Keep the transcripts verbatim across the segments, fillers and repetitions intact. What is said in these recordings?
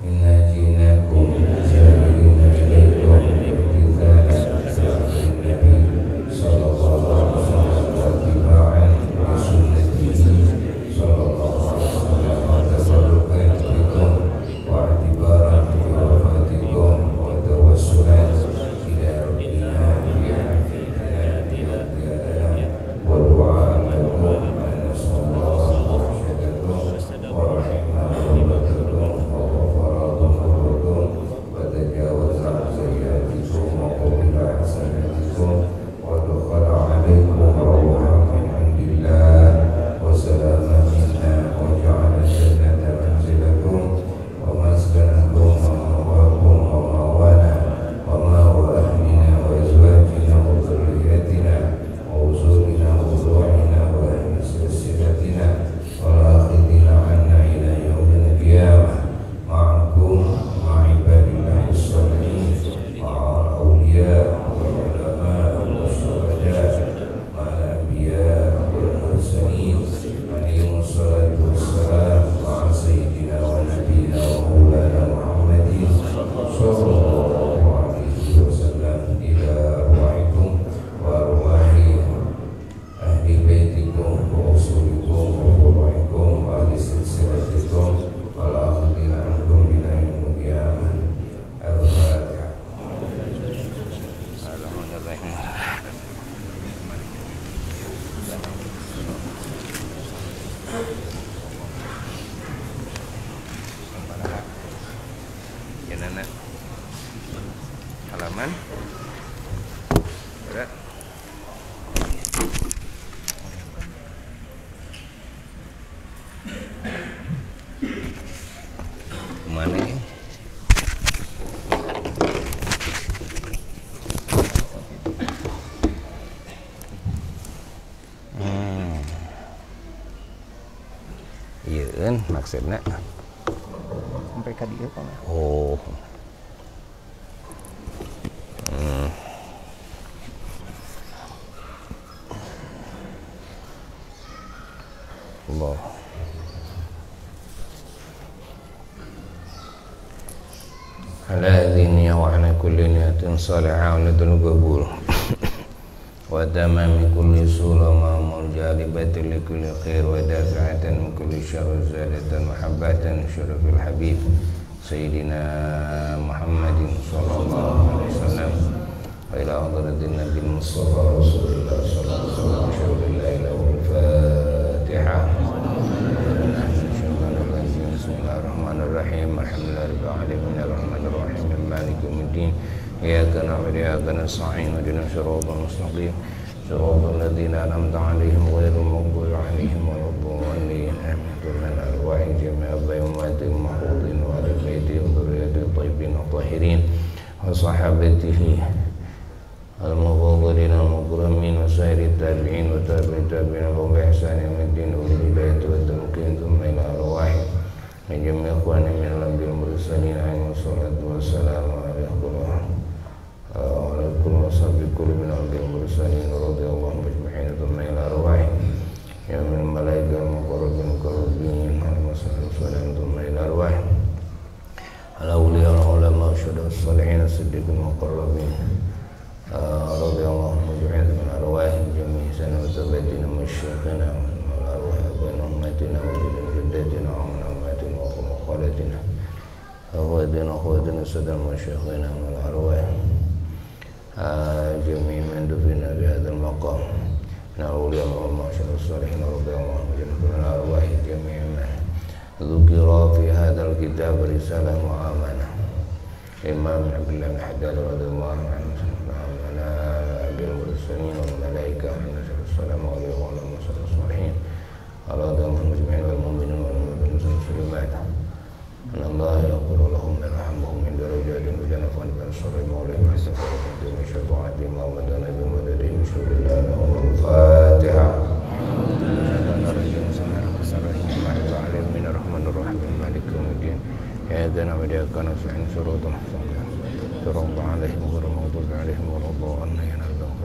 Halaman berat. Mana ini? Hmm. Iya kan maksudnya sampai ke dia kan. Oh. Hmm. Allah. Ala dini wa ala kulli niyatin salihah wa ladul qabul wa tamami kulli sulama murjalibatin li kulli khair wa dafi'atan min kulli syarr zadatan mahabbatan syarafil habib sayyidina Muhammadin sallallahu alaihi wasallam wa ila hadratin nabil mustafa rasulillah sallallahu alaihi wasallam la ilaha al-fatihah. Bismillahirrahmanirrahim. Alhamdulillahirabbil alamin arrahmanir rahim maliki yaumiddin iyyaka na'budu wa iyyaka nasta'in ihdinas siratal mustaqim siratal ladzina an'amta 'alaihim ghairil maghdubi 'alaihim waladdallin amin. Tuhan arwah jami'a bayyinatin mahfudin wa ala baiti dzurriyyatin thayyibin tahirin wa sahabatihi al-mufadhdhalin al-mukramin wa sa'irit tabi'in wa tabi'in tabi'in wa bi ihsanin ila din wa hidayati wa tamkin thumma ila arwah min jami'i ikhwani min al-anbiya'i mursalin alaihi wassalatu wassalamu ala kulli washabi kulli min al-anbiya'i mursalin radhiyallahu majma'in thumma ila arwah ya min malaika muqarrabin muqarrabin alaihi thumma ila arwah al-awliya al-ulama syuhada as-salihin as-siddiqin muqarrabin radhiyallahu majma'in min arwah jami'i sanatabatina masyayikhina wal arwah bain ummatina wa jaddatina خالتنا أخواتنا أخواتنا السادة المشايخين من الأرواح جميع من دفن بهذا المقام من الأولياء والمعشر الصالحين رضي الله عنهم من الأرواح جميع من ذكر في هذا الكتاب رسالة معاملة الإمام عبد الله بن حداد رضي الله عنه على أبي المرسلين والملائكة والسلام عليه وعلى المرسلين الصالحين على دم المجمعين والمؤمنين والمؤمنين والمسلمات أن الله يغفر لهم ويرحمهم من درجات وجنة من شر مولهم واستغفرهم من شفاعتهم ومدنا بمددهم بسم الله لهم الفاتحة. من الرحمن الرحيم مالك يوم الدين إياك نعبد وإياك نستعين صراط المستقيم صراط عليهم غير المغضوب عليهم ولا الضالين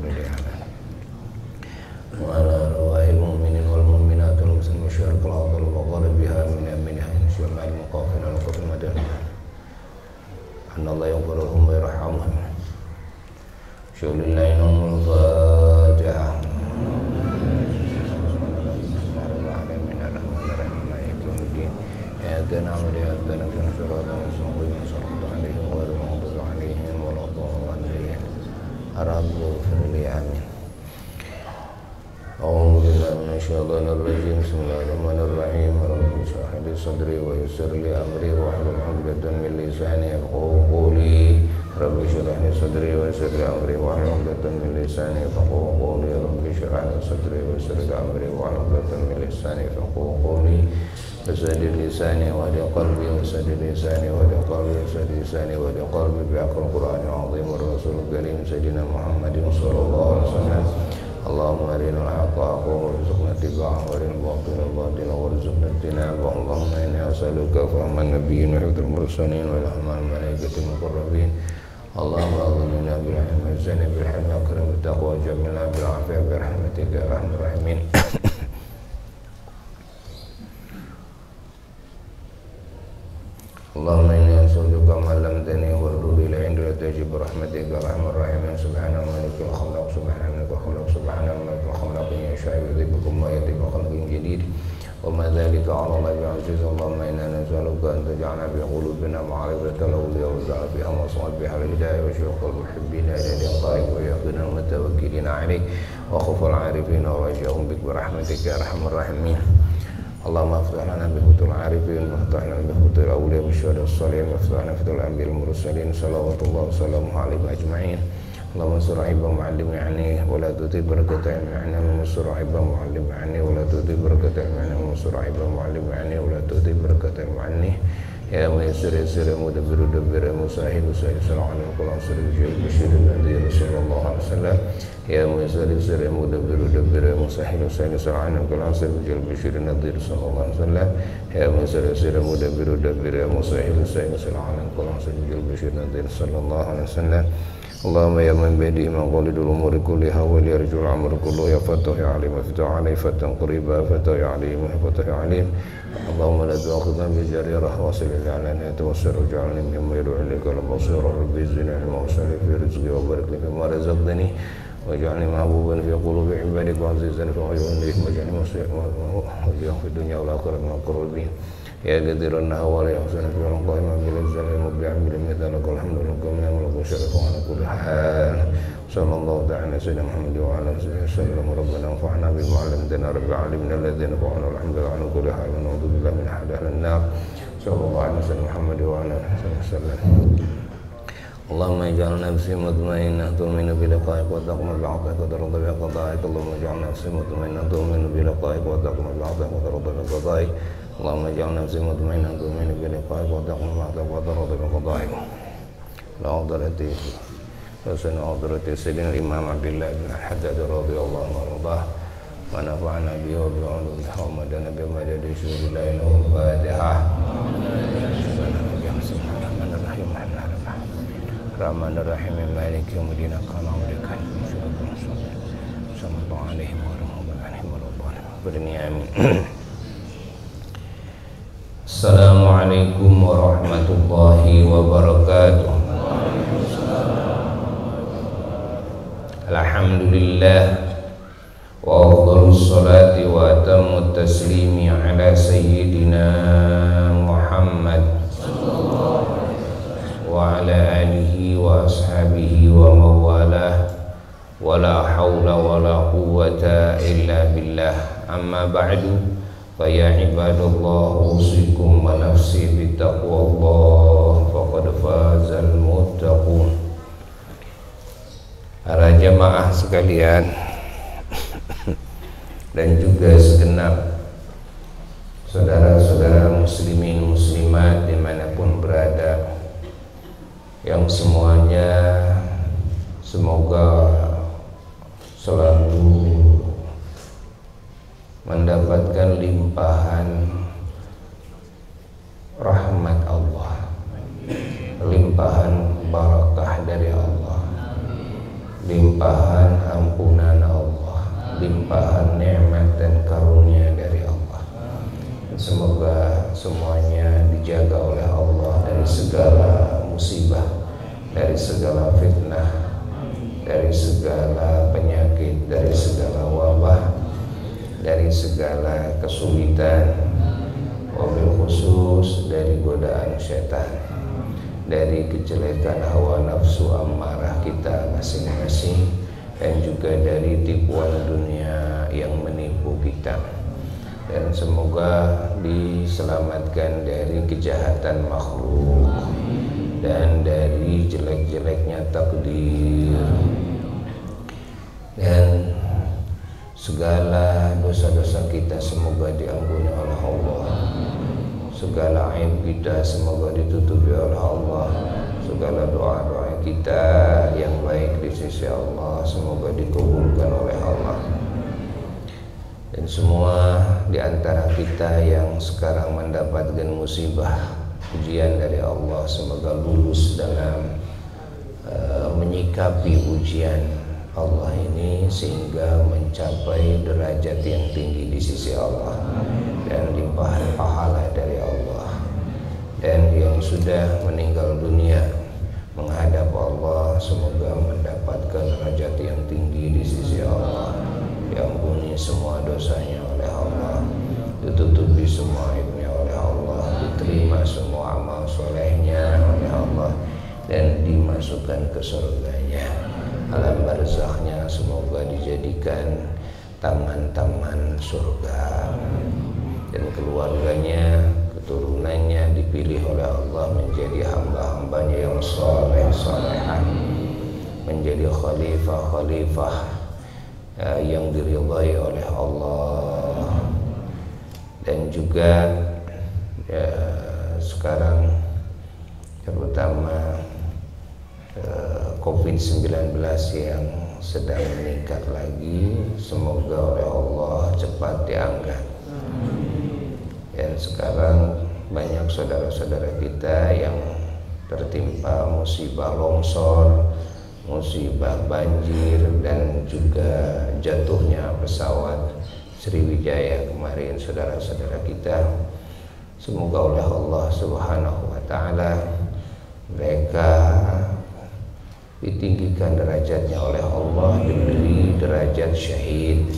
وعلى أرواح المؤمنين والمؤمنات المسلمين الشرق الأوسط وغربها من أمنها شمال المقافل والقطر المدنية innallaha yaghfiru lahum wa yarhamuhum. Syulillahi nomul Fatihah. إياك نعبد وإياك نستعين صراط المستقيم صراط عليهم غير المغضوب عليهم ولا الضالين رب اغفر لي آمين. أعوذ بالله من الشيطان الرجيم بسم الله الرحمن الرحيم رب اشرح لي صدري ويسر لي أمري واحلل عقدة من لساني يفقهوا قولي رب اشرح لي صدري ويسر لي أمري واحلل عقدة من لساني يفقهوا قولي رب اشرح لي صدري ويسر لي أمري واحلل عقدة من لساني يفقهوا قولي وسدد لساني وهدي قلبي وسدد لساني وهدي قلبي وسدد لساني وهدي قلبي بحق القرآن العظيم والرسول الكريم سيدنا محمد صلى الله عليه وسلم. اللهم أرنا الحق حقا وارزقنا اتباعه وأرنا الباطل باطلا وارزقنا اجتنابه. اللهم إني أسألك فهم النبيين وحفظ المرسلين وإلهام الملائكة المقربين. اللهم أغننا بالعلم وزدنا بالحلم وأكرم بالتقوى وجملنا بالعافية برحمتك يا أرحم الراحمين. اللهم إني أسألك ما علمتني واردد إلي عند تجب برحمتك يا أرحم الراحمين. سبحان الملك الخلاق سبحان الملك الخلاق سبحان الملك الخلاق يشاء يذهبكم ويأتي بخلق جديد وما ذلك على الله بعزيز. اللهم إنا نسألك أن تجعل في قلوبنا معرفة الأولياء وتجعل فيها مصابيح الهداية وشوق المحبين إلى لقائك ويقين المتوكلين عليك وخوف العارفين ورجاهم بك برحمتك يا أرحم الراحمين. اللهم افتح لنا بفتح العارفين وافتح لنا بفتح الأولياء والشهداء الصالحين وافتح لنا بفتح الأنبياء المرسلين صلوات الله وسلامه عليهم أجمعين. اللهم انصر عيبا معلم عني ولا تطيب بركة علم عني. اللهم انصر عيبا معلم عني ولا تطيب بركة علم عني. اللهم انصر عيبا معلم عني ولا تطيب بركة علم عني. يا ميسر يسر يا مدبر دبر يا مساهل سهل سر على القرآن سر بشير بشير النذير صلى الله عليه وسلم. يا ميسر يسر يا مدبر دبر يا مساهل سهل سر على القرآن سر بشير بشير النذير صلى الله عليه وسلم. يا ميسر يسر يا مدبر دبر يا مساهل سهل سر على القرآن سر بشير بشير النذير صلى الله عليه وسلم. اللهم يا من بيده مقاليد الأمور كلها وليرجو الأمر كله يا فتح يا عليم افتح عليه فتح قريبا فتح يا عليم فتح يا عليم. اللهم لا تؤاخذنا بجريرة واصل الإعلانات توسر وجعلني مما يدعو إليك البصير ربي زدني علما وسع في رزقي وبارك لي فيما رزقتني واجعلني محبوبا في قلوب عبادك وعزيزا في عيونهم واجعلني وجيها في الدنيا والآخرة من القربين. يا قدير النهوى يا حسن في القائمة بالإنزال المبدع بالمثال لك الحمد لله كمنا ولك الشرف على كل حال. صلى الله تعالى على سيدنا محمد وعلى آله وسلم. ربنا انفعنا بما علمتنا رب علمنا الذين نفعنا والحمد لله على كل حال ونعوذ بالله من أحد أهل النار. صلى الله على سيدنا محمد وعلى آله وسلم. اللهم اجعلنا نفسي مطمئنة تؤمن بلقائك وتقوم بعطائك وترضى بقضائك. اللهم اجعلنا نفسي مطمئنة تؤمن بلقائك وتقوم بعطائك وترضى بقضائك. اللهم اجعلنا نفسي مطمئنة تؤمن بلقائك وتقوم بعطائك وترضى بقضائك. لحضرة حسن حضرة سيدنا الإمام عبد الله بن الحداد رضي الله عنه وارضاه ونفعنا به وبعلومه ومدنا بمدد شهود الله له الفاتحة. الرحمن الرحيم مالك يوم الدين قال عليك صلى الله عليه وسلم. Assalamualaikum warahmatullahi wabarakatuh. Alhamdulillah wa afdhalus salati wa atamut taslimi ala sayyidina Muhammad wa ala alihi wa ashabihi wa mawalah wa la hawla wa la quwwata illa billah. Amma ba'du fa ya ibadallah usikum wa nafsi bittaqwallah faqad fazal muttaqun. Para jamaah sekalian dan juga segenap saudara-saudara muslimin muslimat dimanapun berada, yang semuanya semoga selalu mendapatkan limpahan rahmat Allah, limpahan barakah dari Allah, limpahan ampunan Allah, limpahan nikmat dan karunia dari Allah. Semoga semuanya dijaga oleh Allah dari segala musibah segala fitnah, dari segala penyakit, dari segala wabah, dari segala kesulitan, wabil khusus dari godaan syaitan, dari kejelekan hawa nafsu amarah kita masing-masing, dan juga dari tipuan dunia yang menipu kita. Dan semoga diselamatkan dari kejahatan makhluk dan dari jelek-jeleknya takdir, dan segala dosa-dosa kita semoga diampuni oleh Allah, segala aib kita semoga ditutupi oleh Allah, segala doa-doa kita yang baik di sisi Allah semoga dikabulkan oleh Allah. Dan semua di antara kita yang sekarang mendapatkan musibah, ujian dari Allah, semoga lulus dalam uh, menyikapi ujian Allah ini sehingga mencapai derajat yang tinggi di sisi Allah dan limpahan pahala dari Allah. Dan yang sudah meninggal dunia menghadap Allah semoga mendapatkan derajat yang tinggi di sisi Allah, diampuni semua dosanya oleh Allah, ditutupi semua aibnya oleh Allah, diterima semua amal solehnya oleh Allah, dan dimasukkan ke surganya. Alam barzakhnya semoga dijadikan taman-taman surga, dan keluarganya, keturunannya dipilih oleh Allah menjadi hamba-hambanya yang soleh solehan, menjadi khalifah-khalifah ya, yang diridhai oleh Allah. Dan juga ya, sekarang terutama eh, covid sembilan belas yang sedang meningkat lagi, semoga oleh Allah cepat diangkat. Dan sekarang banyak saudara-saudara kita yang tertimpa musibah longsor, musibah banjir, dan juga jatuhnya pesawat Sriwijaya kemarin saudara-saudara kita. Semoga oleh Allah Subhanahu wa taala mereka ditinggikan derajatnya oleh Allah, diberi derajat syahid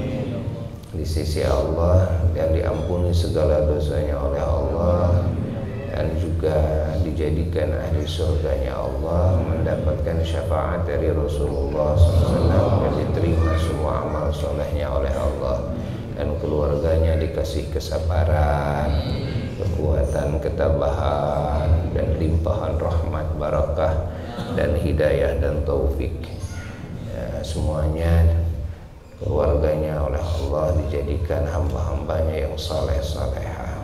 di sisi Allah, dan diampuni segala dosanya oleh Allah, dan juga dijadikan ahli surganya Allah, mendapatkan syafaat dari Rasulullah shallallahu alaihi wasallam, dan diterima semua amal solehnya oleh Allah, dan keluarganya dikasih kesabaran, kekuatan, ketabahan, dan limpahan rahmat, barakah, dan hidayah dan taufik ya, semuanya keluarganya oleh Allah dijadikan hamba-hambanya yang saleh salehah.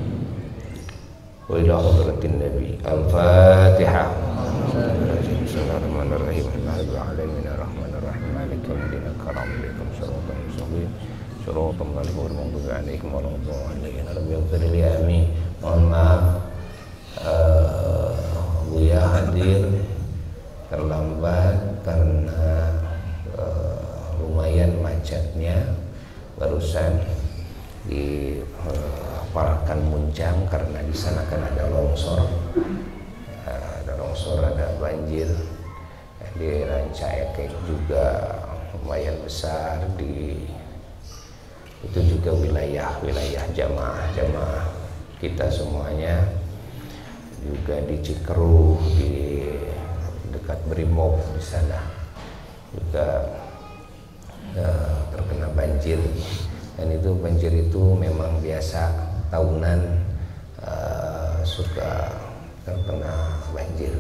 Wa ila hadratin Nabi. Al-Fatihah. Bismillahirrahmanirrahim. Alhamdulillahi rabbil alamin. Maliki yaumiddin. Karamlikum syaratul mustaqim. Syaratul maghdubi alaihim waladdallin. Rabbil ighfirli amin. Mohon maaf uh, Buya hadir terlambat karena uh, lumayan macetnya barusan di uh, Parakan Muncang, karena di sana kan ada longsor, uh, ada longsor, ada banjir. Di Rancaekek juga lumayan besar, di itu juga wilayah wilayah jamaah jamaah kita semuanya, juga di Cikeruh, di dekat Brimob di sana juga uh, terkena banjir. Dan itu banjir itu memang biasa tahunan uh, suka terkena banjir,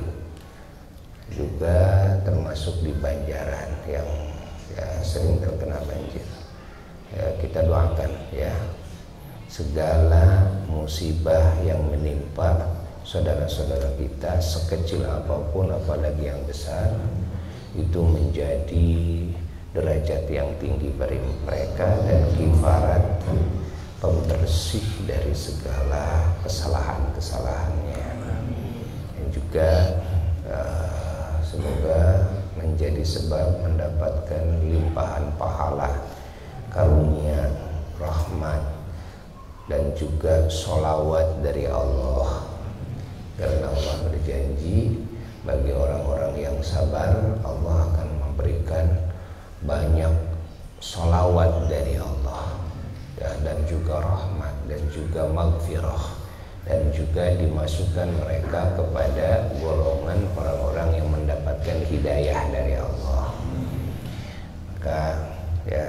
juga termasuk di Banjaran yang ya, sering terkena banjir. Ya, kita doakan ya segala musibah yang menimpa saudara-saudara kita, sekecil apapun apalagi yang besar, itu menjadi derajat yang tinggi bagi mereka dan kifarat pembersih dari segala kesalahan-kesalahannya. Dan juga uh, semoga menjadi sebab mendapatkan limpahan pahala, karunia, rahmat, dan juga sholawat dari Allah. Karena Allah berjanji bagi orang-orang yang sabar, Allah akan memberikan banyak sholawat dari Allah, ya, dan juga rahmat, dan juga maghfirah, dan juga dimasukkan mereka kepada golongan orang-orang yang mendapatkan hidayah dari Allah. Maka ya,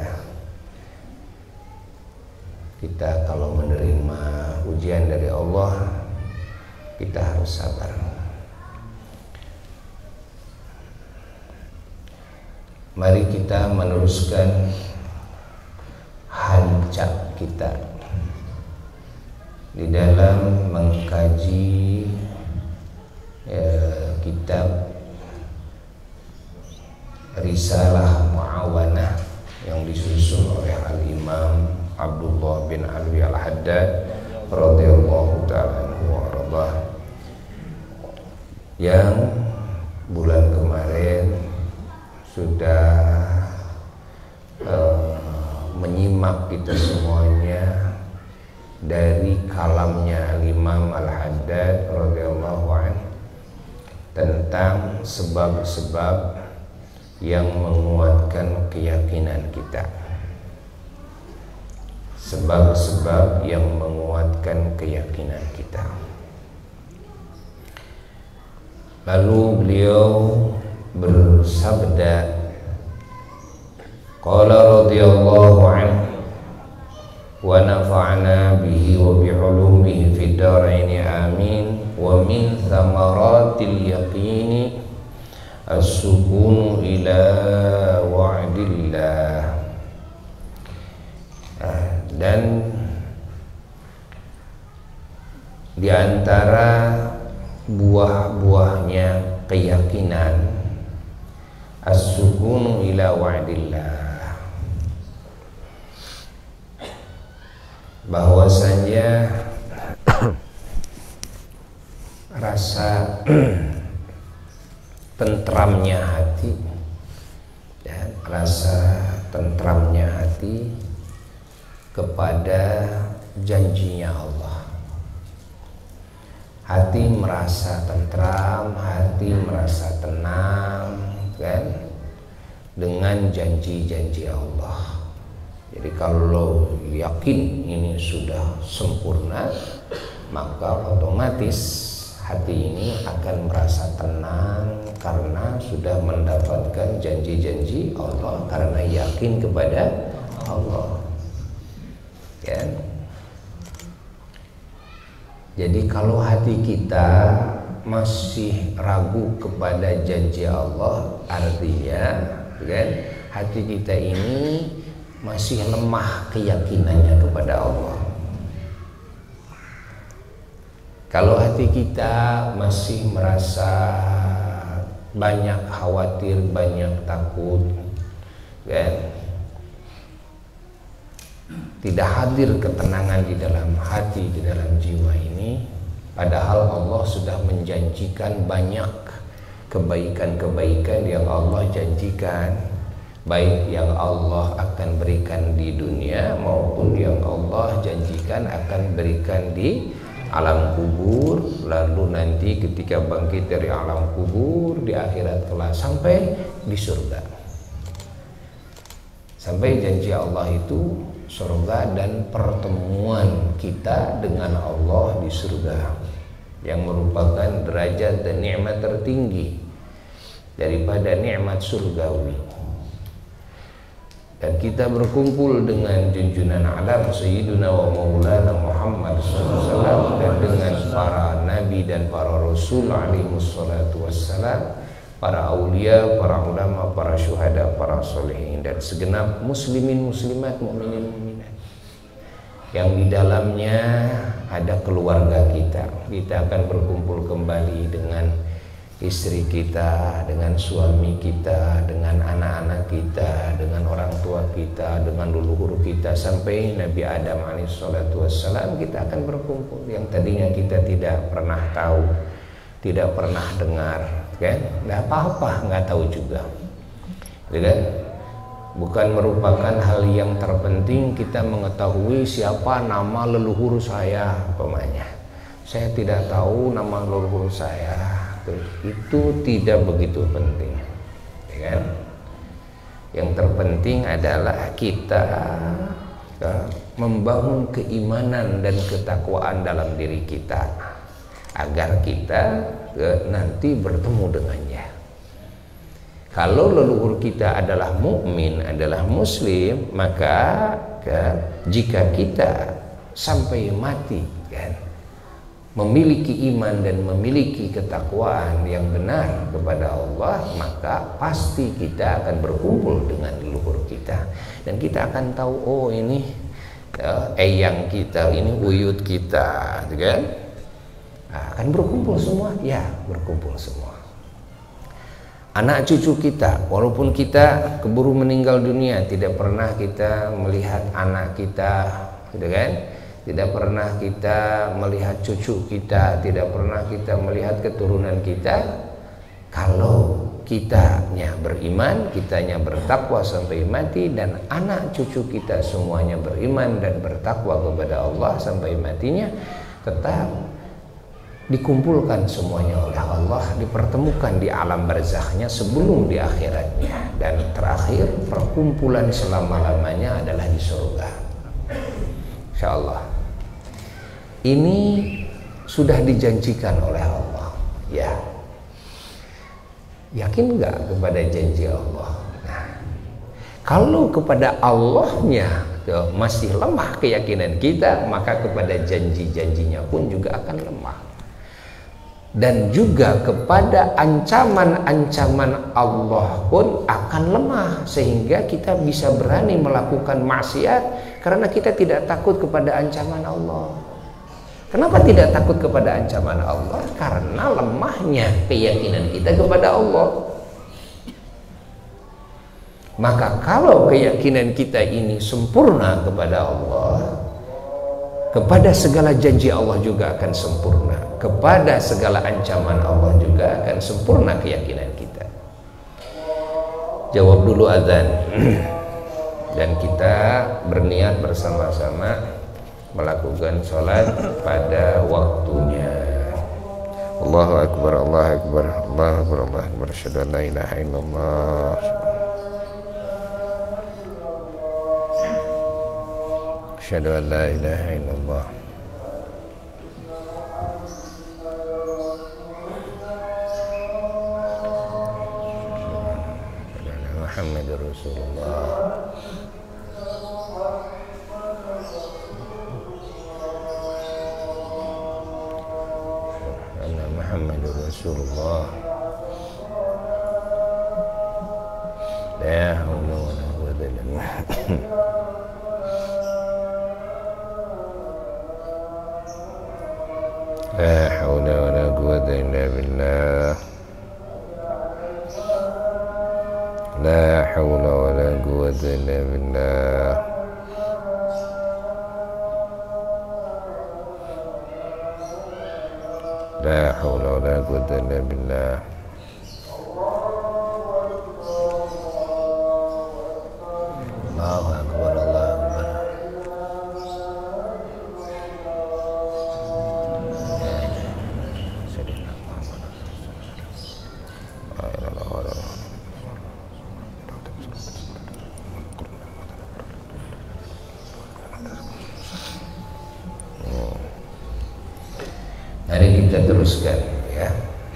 kita kalau menerima ujian dari Allah, kita harus sabar. Mari kita meneruskan hancak kita di dalam mengkaji ya, kitab Risalah Mu'awanah yang disusun oleh Al-Imam Abdullah bin Alwi Al-Haddad radhiyallahu ta'ala anhu wa radha, yang bulan kemarin sudah uh, menyimak kita semuanya dari kalamnya Imam Al-Haddad radhiyallahu anhu tentang sebab-sebab yang menguatkan keyakinan kita. Sebab-sebab yang menguatkan keyakinan kita. Lalu beliau bersabda, qala radhiyallahu anhu wa nafa'na bihi wa bi ulumihi fid dharain amin, wa min thamaratil yaqini as-sukunu ila wa'dillah. Dan di antara buah-buahnya keyakinan as-sukunu ila wa'dillah, bahwasanya rasa tentramnya hati, dan rasa tentramnya hati kepada janjinya Allah. Hati merasa tentram, hati merasa tenang, kan, dengan janji-janji Allah. Jadi kalau yakin ini sudah sempurna, maka otomatis hati ini akan merasa tenang karena sudah mendapatkan janji-janji Allah, karena yakin kepada Allah. Ya. Jadi kalau hati kita masih ragu kepada janji Allah, artinya kan, hati kita ini masih lemah keyakinannya kepada Allah. Kalau hati kita masih merasa banyak khawatir, banyak takut, kan, tidak hadir ketenangan di dalam hati, di dalam jiwa ini, padahal Allah sudah menjanjikan banyak kebaikan-kebaikan yang Allah janjikan, baik yang Allah akan berikan di dunia maupun yang Allah janjikan akan berikan di alam kubur, lalu nanti ketika bangkit dari alam kubur di akhirat kelak sampai di surga. Sampai janji Allah itu surga dan pertemuan kita dengan Allah di surga, yang merupakan derajat dan nikmat tertinggi daripada nikmat surgawi. Dan kita berkumpul dengan junjungan alam Sayyiduna wa Maulana Muhammad shallallahu alaihi wasallam, dan dengan para nabi dan para rasul alaihi wassalatu wassalam, para aulia, para ulama, para syuhada, para solehin, dan segenap muslimin muslimat, mukminin mukminat yang di dalamnya ada keluarga kita. Kita akan berkumpul kembali dengan istri kita, dengan suami kita, dengan anak-anak kita, dengan orang tua kita, dengan leluhur kita, sampai Nabi Adam alaihissalatu wassalam kita akan berkumpul, yang tadinya kita tidak pernah tahu, tidak pernah dengar, kan? Nggak apa-apa, nggak tahu juga, kan? Bukan merupakan hal yang terpenting kita mengetahui siapa nama leluhur saya, umpamanya. Saya tidak tahu nama leluhur saya, itu tidak begitu penting, ya kan? Yang terpenting adalah kita ya, membangun keimanan dan ketakwaan dalam diri kita agar kita ya, nanti bertemu dengannya. Kalau leluhur kita adalah mukmin, adalah muslim, maka kan, jika kita sampai mati kan, memiliki iman dan memiliki ketakwaan yang benar kepada Allah, maka pasti kita akan berkumpul dengan leluhur kita dan kita akan tahu, oh ini ya, eyang kita, ini uyut kita, kan? Nah, akan berkumpul semua, ya berkumpul semua. Anak cucu kita, walaupun kita keburu meninggal dunia, tidak pernah kita melihat anak kita, gitu kan? Tidak pernah kita melihat cucu kita, tidak pernah kita melihat keturunan kita. Kalau kitanya beriman, kitanya bertakwa sampai mati, dan anak cucu kita semuanya beriman dan bertakwa kepada Allah sampai matinya, tetap dikumpulkan semuanya oleh Allah, dipertemukan di alam barzakhnya sebelum di akhiratnya, dan terakhir perkumpulan selama-lamanya adalah di surga, insyaallah. Ini sudah dijanjikan oleh Allah, ya. Yakin nggak kepada janji Allah? Nah, kalau kepada Allahnya tuh, masih lemah keyakinan kita, maka kepada janji-janjinya pun juga akan lemah. Dan juga kepada ancaman-ancaman Allah pun akan lemah, sehingga kita bisa berani melakukan maksiat karena kita tidak takut kepada ancaman Allah. Kenapa tidak takut kepada ancaman Allah? Karena lemahnya keyakinan kita kepada Allah. Maka kalau keyakinan kita ini sempurna kepada Allah, kepada segala janji Allah juga akan sempurna, kepada segala ancaman Allah juga akan sempurna keyakinan kita. Jawab dulu azan dan kita berniat bersama-sama melakukan sholat pada waktunya. Allahu Akbar, Allahu Akbar, Allahu Akbar, Allahu Akbar, asyhadu an la ilaha illallah, asyhadu an la ilaha illallah, Muhammadur Rasulullah. Muhammadur Rasulullah. La haula wa la quwwata illa billah. La haula wa la quwwata illa billah. La haula wa la quwwata illa billah. La haula wa la quwwata illa billah. Allahu Akbar, Allahu Akbar. Mari kita teruskan, ya.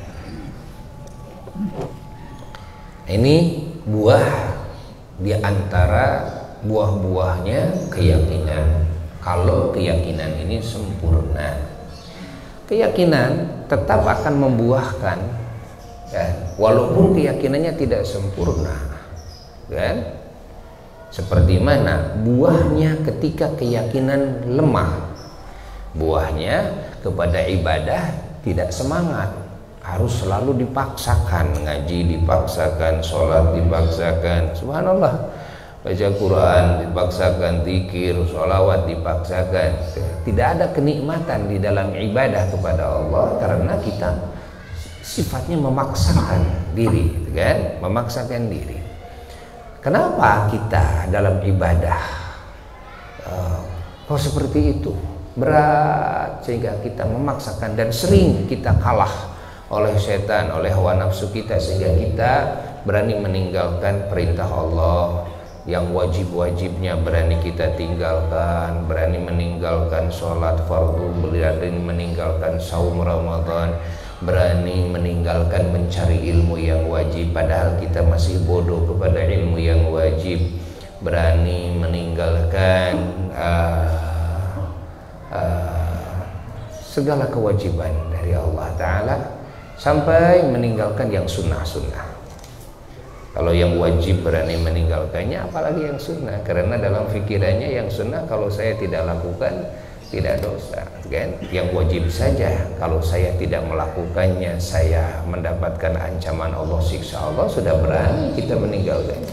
Ini buah di antara buah-buahnya keyakinan. Kalau keyakinan ini sempurna, keyakinan tetap akan membuahkan, ya, walaupun keyakinannya tidak sempurna, kan? Seperti mana buahnya ketika keyakinan lemah, buahnya kepada ibadah tidak semangat, harus selalu dipaksakan, ngaji dipaksakan, sholat dipaksakan, subhanallah, baca Quran dipaksakan, zikir, sholawat dipaksakan. Tidak ada kenikmatan di dalam ibadah kepada Allah karena kita sifatnya memaksakan diri, kan? Memaksakan diri. Kenapa kita dalam ibadah uh, kok seperti itu? Berat sehingga kita memaksakan dan sering kita kalah oleh setan, oleh hawa nafsu kita, sehingga kita berani meninggalkan perintah Allah yang wajib-wajibnya, berani kita tinggalkan, berani meninggalkan sholat fardu, berani meninggalkan saum Ramadan, berani meninggalkan mencari ilmu yang wajib padahal kita masih bodoh kepada ilmu yang wajib, berani meninggalkan uh, uh, segala kewajiban dari Allah Ta'ala, sampai meninggalkan yang sunnah-sunnah. Kalau yang wajib berani meninggalkannya, apalagi yang sunnah, karena dalam pikirannya yang sunnah kalau saya tidak lakukan tidak dosa, kan? Yang wajib saja kalau saya tidak melakukannya saya mendapatkan ancaman Allah, siksa Allah, sudah berani kita meninggalkannya.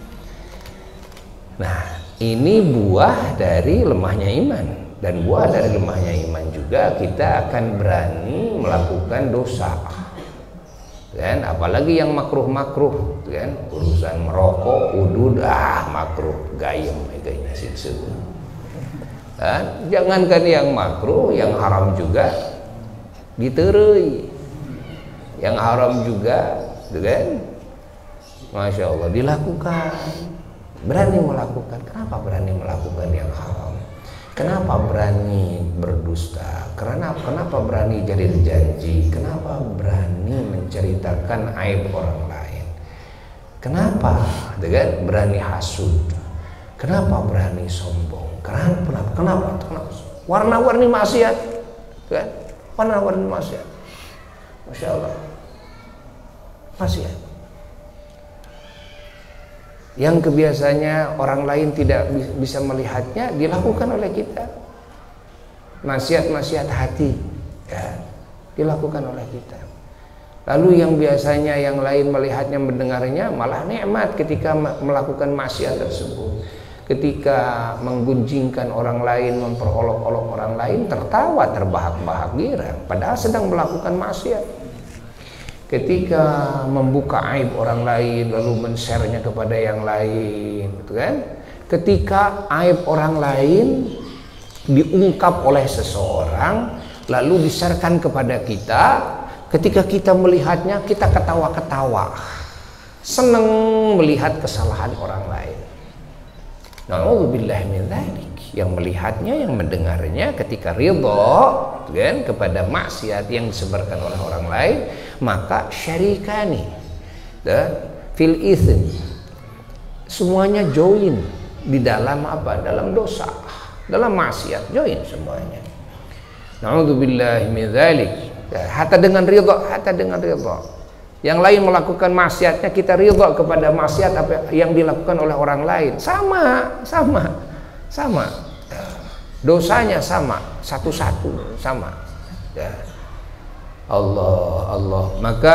Nah, ini buah dari lemahnya iman, dan buah dari lemahnya iman juga kita akan berani melakukan dosa, kan? Apalagi yang makruh-makruh, kan? Urusan merokok, udud, ah makruh, gayem kayaknya siksa. Kan? Jangankan yang makruh, yang haram juga diterui, yang haram juga, kan? Masya Allah dilakukan, berani melakukan. Kenapa berani melakukan yang haram? Kenapa berani berdusta? Karena kenapa berani jadi janji? Kenapa berani menceritakan aib orang lain? Kenapa dengan berani hasud? Kenapa berani sombong? Kenapa? Kenapa? Kenapa? Warna-warni maksiat, kan? Warna-warni maksiat. Masya Allah, maksiat yang kebiasaannya orang lain tidak bisa melihatnya dilakukan oleh kita. Maksiat-maksiat hati, ya, dilakukan oleh kita. Lalu yang biasanya yang lain melihatnya, mendengarnya, malah nikmat ketika melakukan maksiat tersebut. Ketika menggunjingkan orang lain, memperolok-olok orang lain, tertawa, terbahak-bahak girang, padahal sedang melakukan maksiat. Ketika membuka aib orang lain lalu men-share-nya kepada yang lain, gitu kan? Ketika aib orang lain diungkap oleh seseorang lalu di-share-kan kepada kita, ketika kita melihatnya kita ketawa-ketawa, senang melihat kesalahan orang lain. Na'udzubillah min dzalik. Yang melihatnya, yang mendengarnya, ketika ridha, kan, kepada maksiat yang disebarkan oleh orang lain, maka syarikani dan fil itsm, semuanya join di dalam apa? Dalam dosa, dalam maksiat, join semuanya. Na'udzubillah min dzalik. Hatta dengan ridha, hatta dengan ridha. Yang lain melakukan maksiatnya, kita ridha kepada maksiat apa yang dilakukan oleh orang lain, sama, sama, sama. Dosanya sama, satu-satu sama. Ya. Allah, Allah. Maka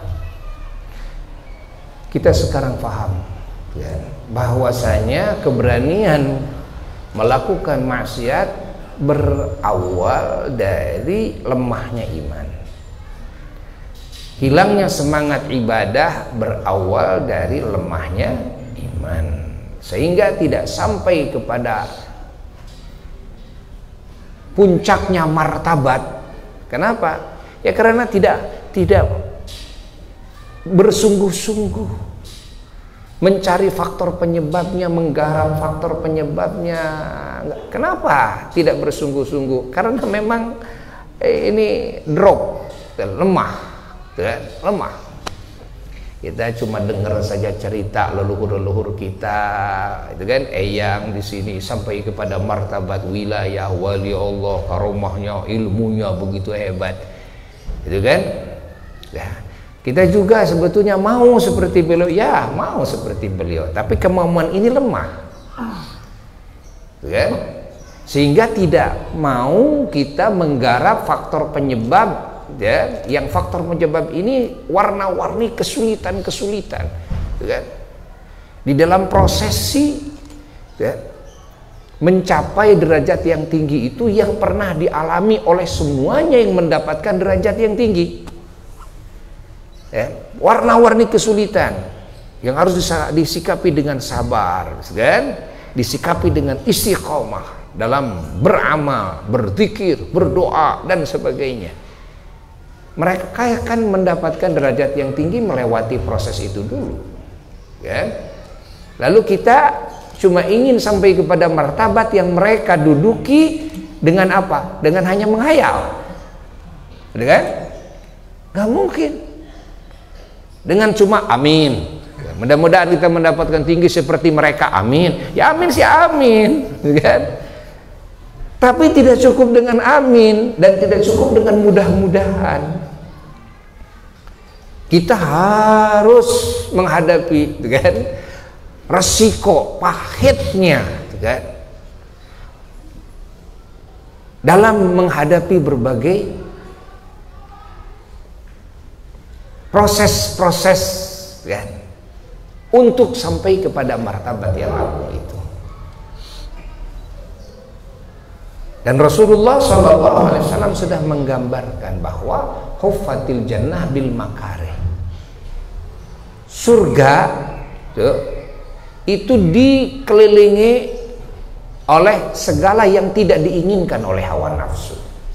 kita sekarang paham, ya, bahwasanya keberanian melakukan maksiat berawal dari lemahnya iman. Hilangnya semangat ibadah berawal dari lemahnya iman, sehingga tidak sampai kepada puncaknya martabat. Kenapa? Ya karena tidak tidak bersungguh-sungguh mencari faktor penyebabnya, menggarap faktor penyebabnya. Kenapa tidak bersungguh-sungguh? Karena memang eh, ini drop, lemah. Lemah. Kita cuma dengar saja cerita leluhur-leluhur kita, itu kan, eyang di sini sampai kepada martabat wilayah wali Allah, karomahnya, ilmunya begitu hebat, itu kan. Nah, kita juga sebetulnya mau seperti beliau, ya mau seperti beliau, tapi kemauan ini lemah, itu kan. Sehingga tidak mau kita menggarap faktor penyebab. Ya, yang faktor penyebab ini warna-warni kesulitan-kesulitan, ya, di dalam prosesi, ya, mencapai derajat yang tinggi itu yang pernah dialami oleh semuanya yang mendapatkan derajat yang tinggi. Ya, warna-warni kesulitan yang harus disikapi dengan sabar, kan? Disikapi dengan istiqomah dalam beramal, berzikir, berdoa dan sebagainya. Mereka kan mendapatkan derajat yang tinggi melewati proses itu dulu, ya. Lalu kita cuma ingin sampai kepada martabat yang mereka duduki dengan apa? Dengan hanya menghayal, betul kan? Gak mungkin. Dengan cuma amin, mudah-mudahan kita mendapatkan tinggi seperti mereka, amin. Ya amin sih amin, kan? Tapi tidak cukup dengan amin dan tidak cukup dengan mudah-mudahan. Kita harus menghadapi, kan, resiko pahitnya, kan, dalam menghadapi berbagai proses-proses, kan, untuk sampai kepada martabat yang agung itu. Dan Rasulullah shallallahu alaihi wasallam sudah menggambarkan bahwa huffatil jannah bil makarih. Surga tuh, itu dikelilingi oleh segala yang tidak diinginkan oleh hawa nafsu.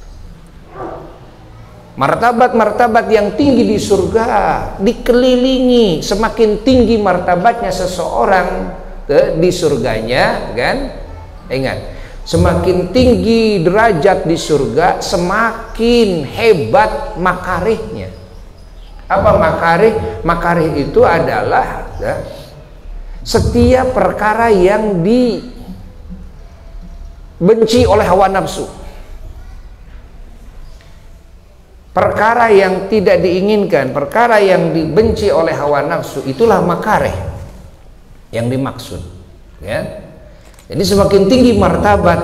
Martabat-martabat yang tinggi di surga dikelilingi, semakin tinggi martabatnya seseorang tuh, di surganya, kan? Ingat, semakin tinggi derajat di surga, semakin hebat makarihnya. Apa makarih? Makarih itu adalah, ya, setiap perkara yang dibenci oleh hawa nafsu, perkara yang tidak diinginkan, perkara yang dibenci oleh hawa nafsu, itulah makarih yang dimaksud, ya. Jadi semakin tinggi martabat,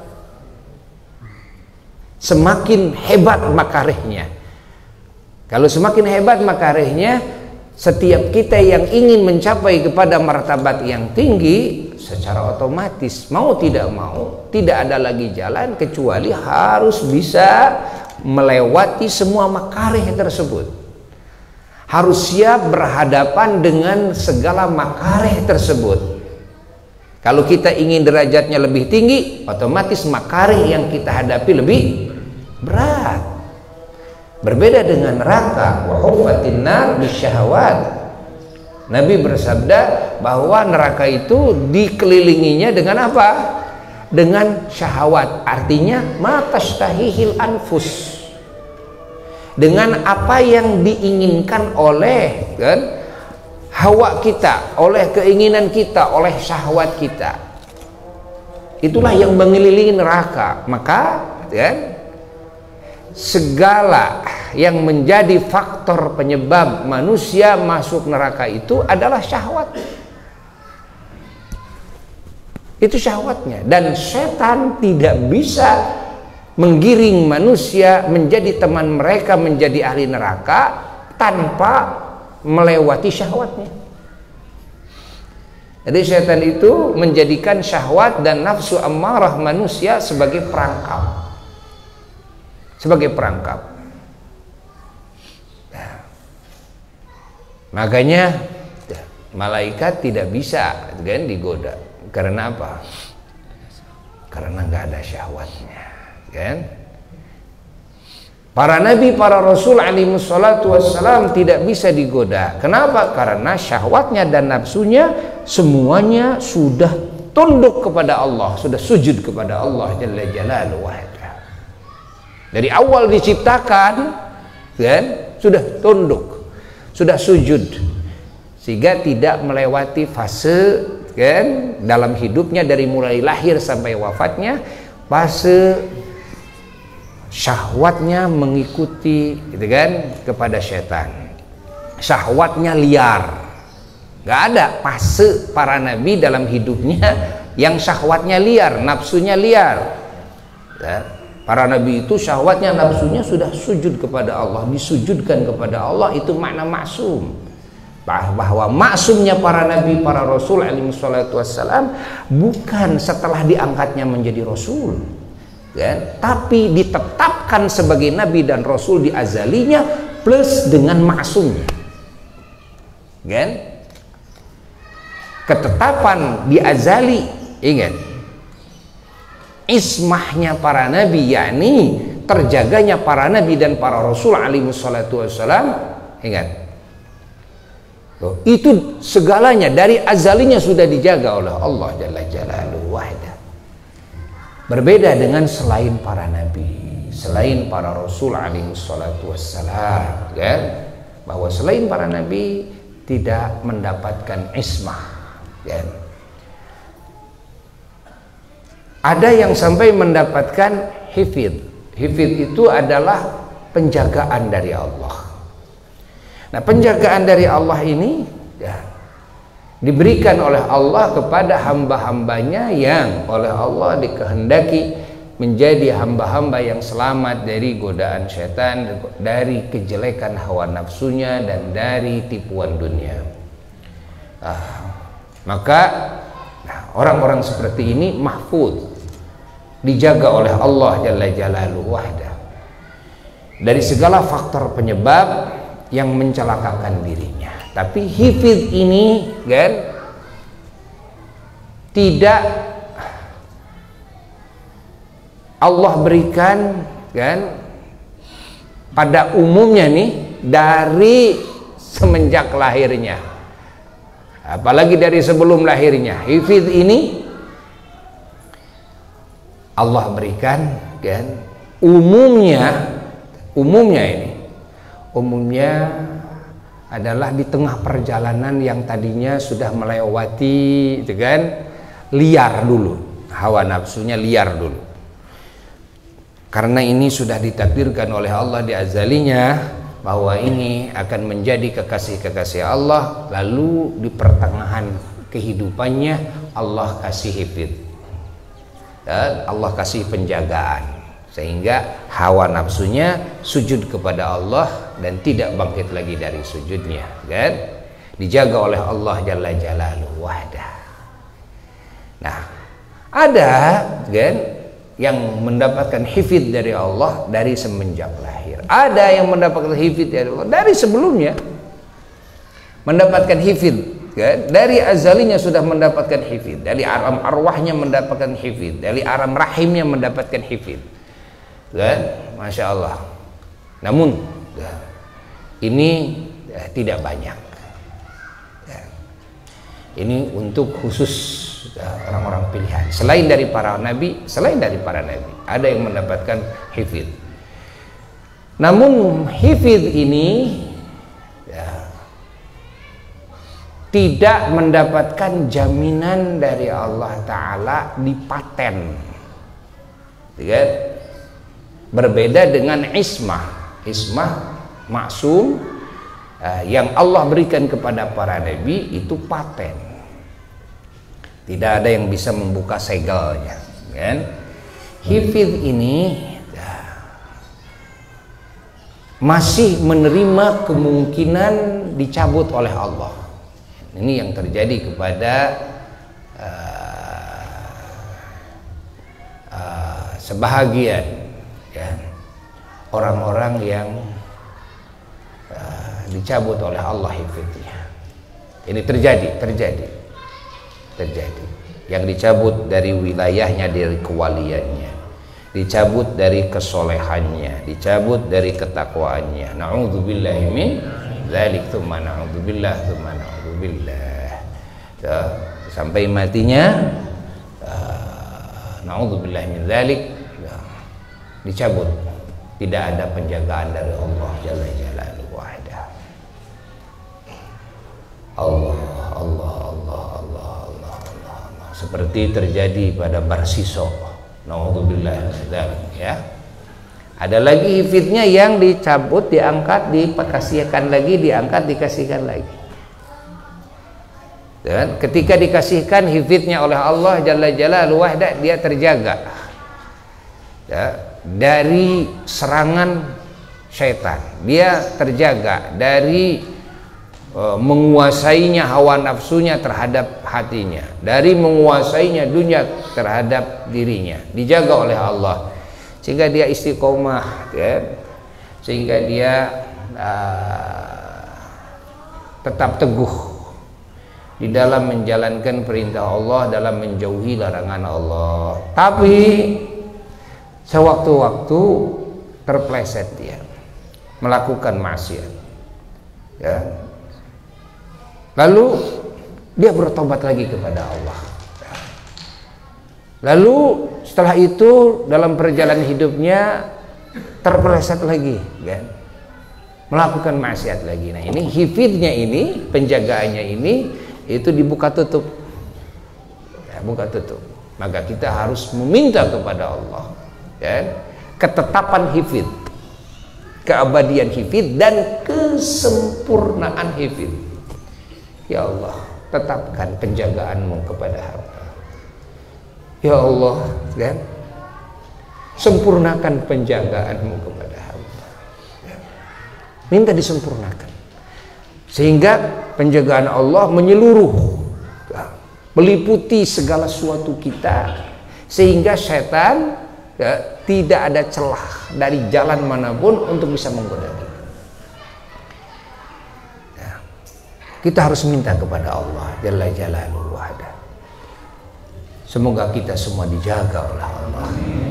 semakin hebat makarihnya. Kalau semakin hebat makarihnya, setiap kita yang ingin mencapai kepada martabat yang tinggi, secara otomatis mau tidak mau tidak ada lagi jalan kecuali harus bisa melewati semua makarih tersebut. Harus siap berhadapan dengan segala makarih tersebut. Kalau kita ingin derajatnya lebih tinggi, otomatis makarih yang kita hadapi lebih berat. Berbeda dengan neraka, wa huffatin nar bisyahawat. Nabi bersabda bahwa neraka itu dikelilinginya dengan apa? Dengan syahwat. Artinya ma tashtahihil anfus. Dengan apa yang diinginkan oleh, kan, hawa kita, oleh keinginan kita, oleh syahwat kita. Itulah yang mengelilingi neraka. Maka, kan, segala yang menjadi faktor penyebab manusia masuk neraka itu adalah syahwat. Itu syahwatnya. Dan setan tidak bisa menggiring manusia menjadi teman mereka, menjadi ahli neraka tanpa melewati syahwatnya. Jadi setan itu menjadikan syahwat dan nafsu ammarah manusia sebagai perangkap, sebagai perangkap. Nah, makanya malaikat tidak bisa, kan, digoda. Karena apa? Karena nggak ada syahwatnya, kan? Para nabi, para rasul alaihi wassalatu wassalam tidak bisa digoda. Kenapa? Karena syahwatnya dan nafsunya semuanya sudah tunduk kepada Allah, sudah sujud kepada Allah jalla jalaluhu. Dari awal diciptakan, kan, sudah tunduk, sudah sujud, sehingga tidak melewati fase, kan, dalam hidupnya dari mulai lahir sampai wafatnya, fase syahwatnya mengikuti, gitu kan, kepada setan. Syahwatnya liar. Gak ada fase para nabi dalam hidupnya yang syahwatnya liar, nafsunya liar. Ya. Para nabi itu syahwatnya, nafsunya sudah sujud kepada Allah, disujudkan kepada Allah. Itu makna maksum. Bahwa maksumnya para nabi, para rasul alaihi wassalatu wassalam bukan setelah diangkatnya menjadi rasul, kan? Tapi ditetapkan sebagai nabi dan rasul di azalinya plus dengan maksumnya, kan? Ketetapan di azali, ingat, ismahnya para nabi, yakni terjaganya para nabi dan para rasul alaihi wassalatu wassalam, ingat, itu segalanya dari azalinya sudah dijaga oleh Allah Jalla Jalaluhu wahda. Berbeda dengan selain para nabi, selain para rasul alaihi wassalatu wassalam, kan? Bahwa selain para nabi tidak mendapatkan ismah, kan? Ada yang sampai mendapatkan hifid. Hifid itu adalah penjagaan dari Allah. Nah, penjagaan dari Allah ini ya, diberikan oleh Allah kepada hamba-hambanya yang oleh Allah dikehendaki menjadi hamba-hamba yang selamat dari godaan setan, dari kejelekan hawa nafsunya, dan dari tipuan dunia. Ah, maka orang-orang nah, seperti ini mahfuz, dijaga oleh Allah Jalla Jalaluhu wahda dari segala faktor penyebab yang mencelakakan dirinya. Tapi hifid ini kan tidak Allah berikan kan pada umumnya nih dari semenjak lahirnya, apalagi dari sebelum lahirnya. Hifid ini Allah berikan kan umumnya, umumnya ini umumnya adalah di tengah perjalanan yang tadinya sudah melewati itu kan liar dulu, hawa nafsunya liar dulu. Karena ini sudah ditakdirkan oleh Allah di azalinya bahwa ini akan menjadi kekasih-kekasih Allah, lalu di pertengahan kehidupannya Allah kasih hifid dan Allah kasih penjagaan, sehingga hawa nafsunya sujud kepada Allah dan tidak bangkit lagi dari sujudnya, kan? Dijaga oleh Allah Jalla Jalaluhu wahda. Nah, ada kan yang mendapatkan hifid dari Allah dari semenjak lahir. Ada yang mendapatkan hifid dari Allah dari sebelumnya. Mendapatkan hifid kan? Dari azalinya sudah mendapatkan hifid. Dari alam arwahnya mendapatkan hifid. Dari alam rahimnya mendapatkan hifid. Kan? Masya Allah. Namun ya, ini ya, tidak banyak ya. Ini untuk khusus ya, orang-orang pilihan. Selain dari para nabi, selain dari para nabi, ada yang mendapatkan hifid. Namun hifid ini ya, tidak mendapatkan jaminan dari Allah Ta'ala di paten, ya. Berbeda dengan ismah. Ismah maksum eh, yang Allah berikan kepada para nabi itu paten, tidak ada yang bisa membuka segelnya, kan? Hifid ini ya, masih menerima kemungkinan dicabut oleh Allah. Ini yang terjadi kepada uh, uh, sebahagian ya, orang-orang yang uh, dicabut oleh Allah hifidnya. Ini terjadi, terjadi, terjadi. Yang dicabut dari wilayahnya, dari kewaliannya, dicabut dari kesolehannya, dicabut dari ketakwaannya. Na'udzubillahi min dzalik, tsumma na'udzubillah, tsumma na'udzubillah. Ya, sampai matinya uh, na'udzubillahi min dzalik. Dicabut, tidak ada penjagaan dari Allah Jalla Jalaluhu wahda. Allah, Allah, Allah, Allah, Allah, Allah, Allah. Seperti terjadi pada Barsiso, naudzubillah, ya. Ada lagi hifidnya yang dicabut, diangkat, dikasihkan lagi, diangkat, dikasihkan lagi. Dan ketika dikasihkan hifidnya oleh Allah Jalla Jalaluhu wahda, dia terjaga ya, dari serangan syaitan, dia terjaga dari uh, menguasainya hawa nafsunya terhadap hatinya, dari menguasainya dunia terhadap dirinya, dijaga oleh Allah sehingga dia istiqomah ya, sehingga dia uh, tetap teguh di dalam menjalankan perintah Allah, dalam menjauhi larangan Allah. Tapi sewaktu-waktu terpleset dia melakukan maksiat, ya. Lalu dia bertobat lagi kepada Allah. Lalu setelah itu dalam perjalanan hidupnya terpleset lagi, kan? Melakukan maksiat lagi. Nah ini hifidnya ini, penjagaannya ini itu dibuka tutup, ya, buka tutup. Maka kita harus meminta kepada Allah, ya, ketetapan hifid, keabadian hifid dan kesempurnaan hifid. Ya Allah, tetapkan penjagaanmu kepada hamba. Ya Allah, kan? Sempurnakan penjagaanmu kepada hamba. Minta disempurnakan. Sehingga penjagaan Allah menyeluruh, meliputi segala sesuatu kita. Sehingga setan, ya, tidak ada celah dari jalan manapun untuk bisa menggoda kita. Kita harus minta kepada Allah Jalla Jalaluhu wahda. Semoga kita semua dijaga oleh Allah.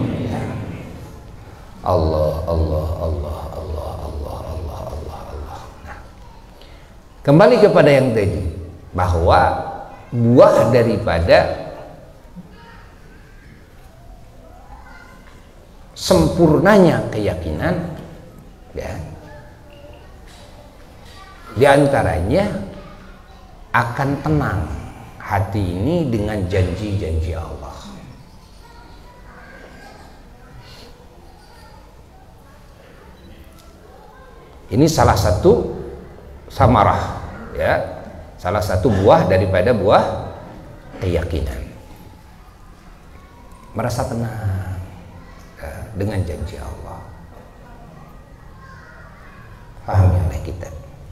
Allah, Allah, Allah, Allah, Allah, Allah, Allah, Allah. Nah, kembali kepada yang tadi, bahwa buah daripada sempurnanya keyakinan, ya, diantaranya akan tenang hati ini dengan janji-janji Allah. Ini salah satu samarah, ya, salah satu buah daripada buah keyakinan. Merasa tenang, ya, dengan janji Allah. Pahami oleh kita.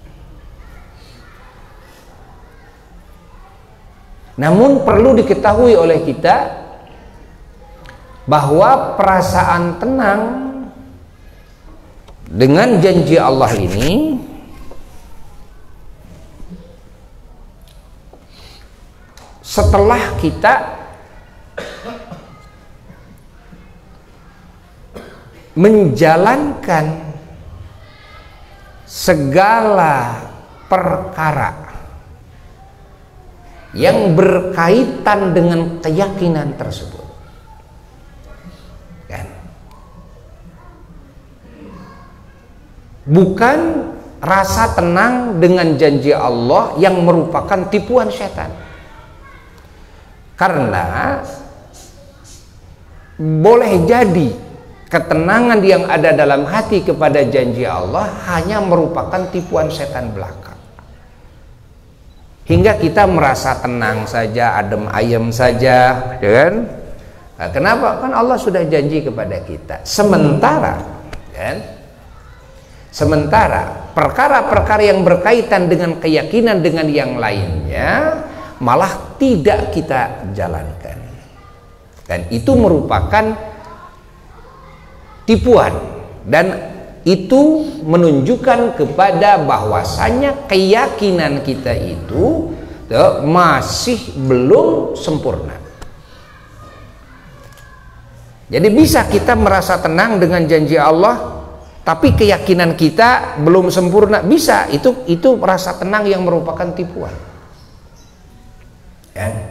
Namun perlu diketahui oleh kita bahwa perasaan tenang dengan janji Allah ini setelah kita menjalankan segala perkara yang berkaitan dengan keyakinan tersebut, kan? Bukan rasa tenang dengan janji Allah yang merupakan tipuan setan. Karena boleh jadi ketenangan yang ada dalam hati kepada janji Allah hanya merupakan tipuan setan belaka. Hingga kita merasa tenang saja, adem ayem saja, ya kan? Nah, kenapa? Kan Allah sudah janji kepada kita. Sementara, kan? Sementara perkara-perkara yang berkaitan dengan keyakinan dengan yang lainnya malah tidak kita jalankan. Dan itu merupakan tipuan, dan itu menunjukkan kepada bahwasanya keyakinan kita itu tuh, masih belum sempurna. Jadi bisa kita merasa tenang dengan janji Allah, tapi keyakinan kita belum sempurna. Bisa, itu itu merasa tenang yang merupakan tipuan. Ya.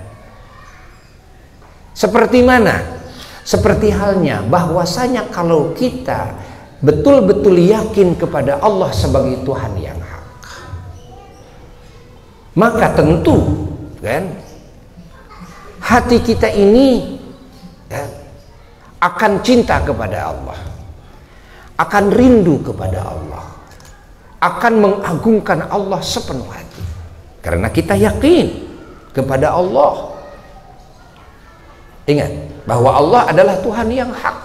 Seperti mana? Seperti halnya bahwasanya kalau kita betul-betul yakin kepada Allah sebagai Tuhan yang hak, maka tentu, kan, hati kita ini, ya, akan cinta kepada Allah, akan rindu kepada Allah, akan mengagungkan Allah sepenuh hati, karena kita yakin kepada Allah. Ingat bahwa Allah adalah Tuhan yang hak.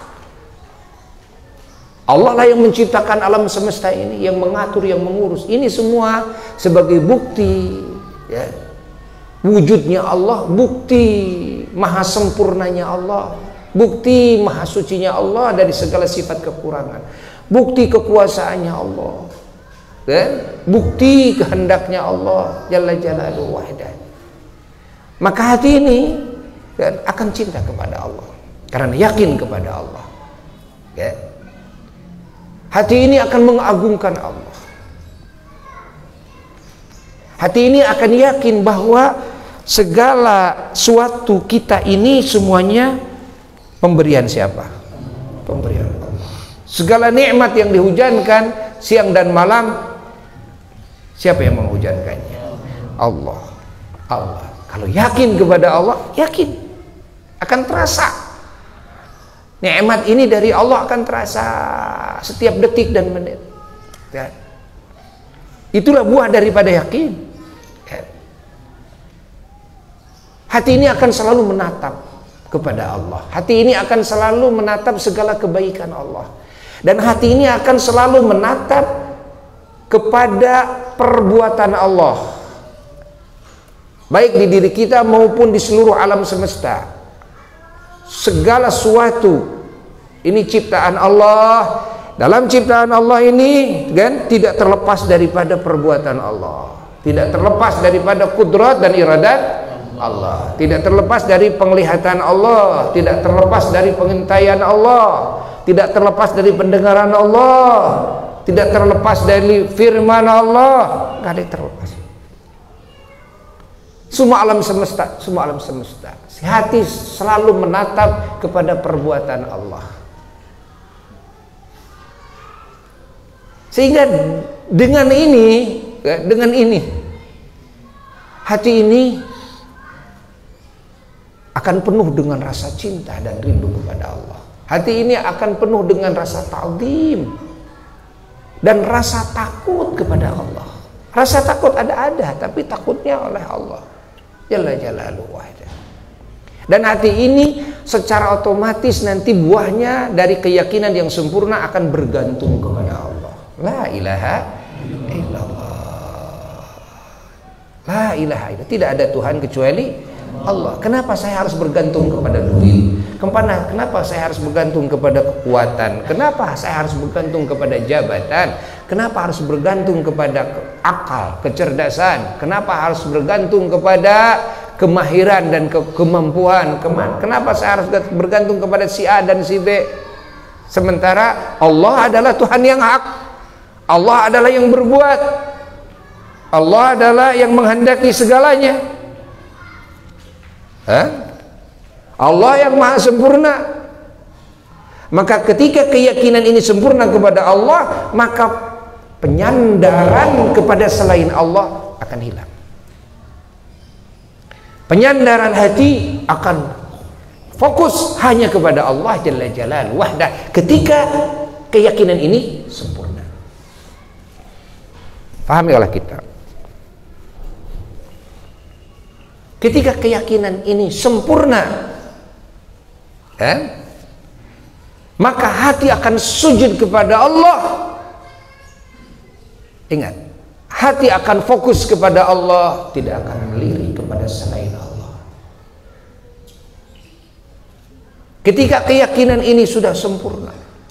Allah lah yang menciptakan alam semesta ini, yang mengatur, yang mengurus. Ini semua sebagai bukti, ya, wujudnya Allah, bukti maha sempurnanya Allah, bukti maha sucinya Allah dari segala sifat kekurangan, bukti kekuasaannya Allah, dan bukti kehendaknya Allah Jalla Jalaluhu wahda. Maka hati ini, kan, akan cinta kepada Allah karena yakin kepada Allah, ya. Hati ini akan mengagungkan Allah. Hati ini akan yakin bahwa segala suatu kita ini semuanya pemberian siapa? Pemberian Allah. Segala nikmat yang dihujankan siang dan malam, siapa yang menghujankannya? Allah. Allah. Kalau yakin kepada Allah, yakin akan terasa. Nikmat ini dari Allah akan terasa setiap detik dan menit. Ya. Itulah buah daripada yakin. Ya. Hati ini akan selalu menatap kepada Allah. Hati ini akan selalu menatap segala kebaikan Allah. Dan hati ini akan selalu menatap kepada perbuatan Allah, baik di diri kita maupun di seluruh alam semesta. Segala sesuatu ini ciptaan Allah. Dalam ciptaan Allah ini kan tidak terlepas daripada perbuatan Allah, tidak terlepas daripada kudrat dan iradat Allah, tidak terlepas dari penglihatan Allah, tidak terlepas dari pengintaian Allah, tidak terlepas dari pendengaran Allah, tidak terlepas dari firman Allah, nggak ada yang terlepas. Semua alam semesta, semua alam semesta, si hati selalu menatap kepada perbuatan Allah. Sehingga dengan ini, dengan ini, hati ini akan penuh dengan rasa cinta dan rindu kepada Allah. Hati ini akan penuh dengan rasa ta'zim dan rasa takut kepada Allah. Rasa takut ada-ada, tapi takutnya oleh Allah Jalla Jalaluhu. Dan hati ini secara otomatis nanti buahnya dari keyakinan yang sempurna akan bergantung kepada Allah. La ilaha illallah. La ilaha illallah. Tidak ada Tuhan kecuali Allah. Kenapa saya harus bergantung kepada duit? Kemana? Kenapa saya harus bergantung kepada kekuatan? Kenapa saya harus bergantung kepada jabatan? Kenapa harus bergantung kepada akal, kecerdasan? Kenapa harus bergantung kepada kemahiran dan ke kemampuan? Kenapa saya harus bergantung kepada si A dan si B? Sementara Allah adalah Tuhan yang hak. Allah adalah yang berbuat. Allah adalah yang menghendaki segalanya. Hah? Allah yang maha sempurna. Maka ketika keyakinan ini sempurna kepada Allah, maka penyandaran kepada selain Allah akan hilang. Penyandaran hati akan fokus hanya kepada Allah Jalla Jalaluhu wahdah ketika keyakinan ini sempurna. Pahami oleh kita. Ketika keyakinan ini sempurna, eh, maka hati akan sujud kepada Allah. Ingat, hati akan fokus kepada Allah, tidak akan melirik kepada selain Allah. Ketika keyakinan ini sudah sempurna,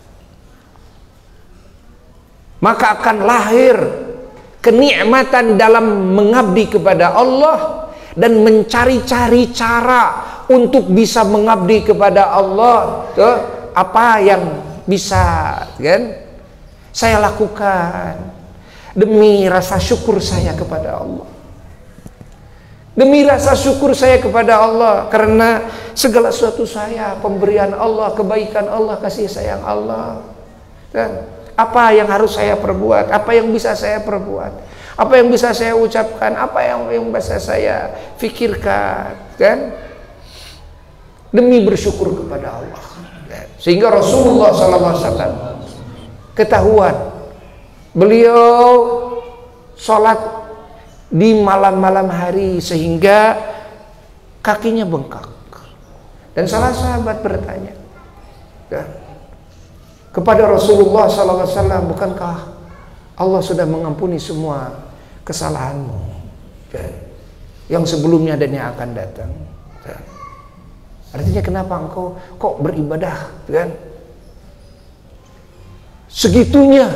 maka akan lahir kenikmatan dalam mengabdi kepada Allah dan mencari-cari cara untuk bisa mengabdi kepada Allah. Tuh, apa yang bisa kan saya lakukan demi rasa syukur saya kepada Allah, demi rasa syukur saya kepada Allah karena segala sesuatu saya pemberian Allah, kebaikan Allah, kasih sayang Allah. Dan apa yang harus saya perbuat, apa yang bisa saya perbuat, apa yang bisa saya ucapkan, apa yang, yang bisa saya fikirkan, kan? Demi bersyukur kepada Allah. Sehingga Rasulullah shallallahu alaihi wasallam ketahuan beliau sholat di malam-malam hari sehingga kakinya bengkak. Dan salah sahabat bertanya, kan? Kepada Rasulullah shallallahu alaihi wasallam, bukankah Allah sudah mengampuni semua kesalahanmu ya, yang sebelumnya dan yang akan datang ya. Artinya kenapa engkau kok beribadah kan segitunya,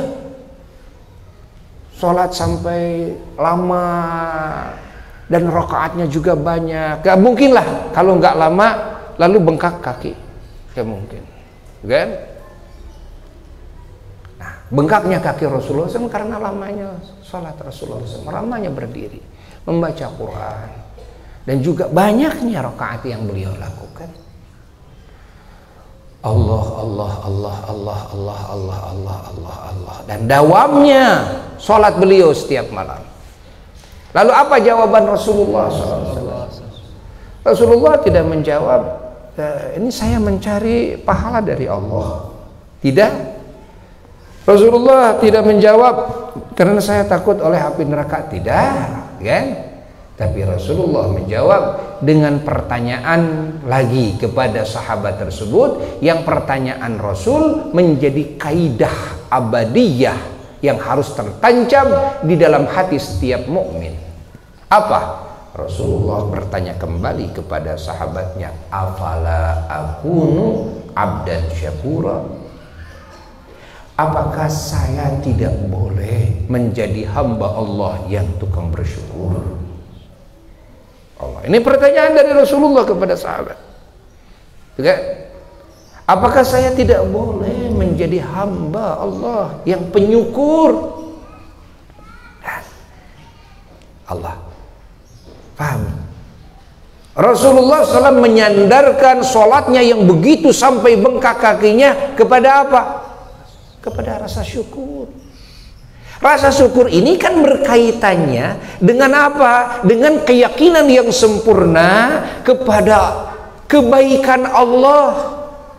sholat sampai lama dan rakaatnya juga banyak? Gak mungkin lah kalau nggak lama lalu bengkak kaki, gak mungkin kan. Bengkaknya kaki Rasulullah shallallahu alaihi wasallam karena lamanya sholat Rasulullah shallallahu alaihi wasallam, lamanya berdiri membaca Quran, dan juga banyaknya rakaat yang beliau lakukan. Allah Allah Allah Allah Allah Allah Allah Allah Allah, dan dawamnya sholat beliau setiap malam. Lalu apa jawaban Rasulullah shallallahu alaihi wasallam? Rasulullah tidak menjawab, ini saya mencari pahala dari Allah. Tidak. Rasulullah tidak menjawab karena saya takut oleh api neraka. Tidak, kan? Tapi Rasulullah menjawab dengan pertanyaan lagi kepada sahabat tersebut, yang pertanyaan Rasul menjadi kaidah abadiyah yang harus tertancap di dalam hati setiap mukmin. Apa? Rasulullah bertanya kembali kepada sahabatnya, afala akunu abdan syakura? Apakah saya tidak boleh menjadi hamba Allah yang tukang bersyukur? Allah. Ini pertanyaan dari Rasulullah kepada sahabat. Juga, apakah saya tidak boleh menjadi hamba Allah yang penyukur? Allah paham. Rasulullah shallallahu alaihi wasallam menyandarkan sholatnya yang begitu sampai bengkak kakinya kepada apa? Kepada rasa syukur. Rasa syukur ini kan berkaitannya dengan apa? Dengan keyakinan yang sempurna kepada kebaikan Allah.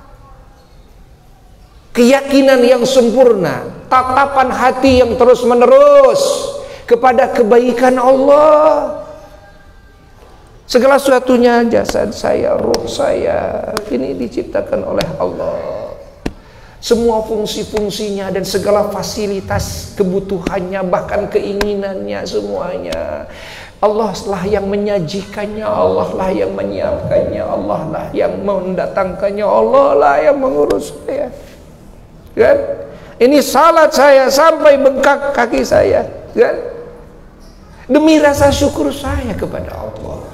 Keyakinan yang sempurna, tatapan hati yang terus menerus kepada kebaikan Allah. Segala sesuatunya, jasad saya, ruh saya, ini diciptakan oleh Allah. Semua fungsi-fungsinya dan segala fasilitas kebutuhannya, bahkan keinginannya, semuanya Allah lah yang menyajikannya, Allah lah yang menyiapkannya, Allah lah yang mendatangkannya, Allah lah yang mengurus saya. Kan? Ini salat saya sampai bengkak kaki saya, kan? Demi rasa syukur saya kepada Allah.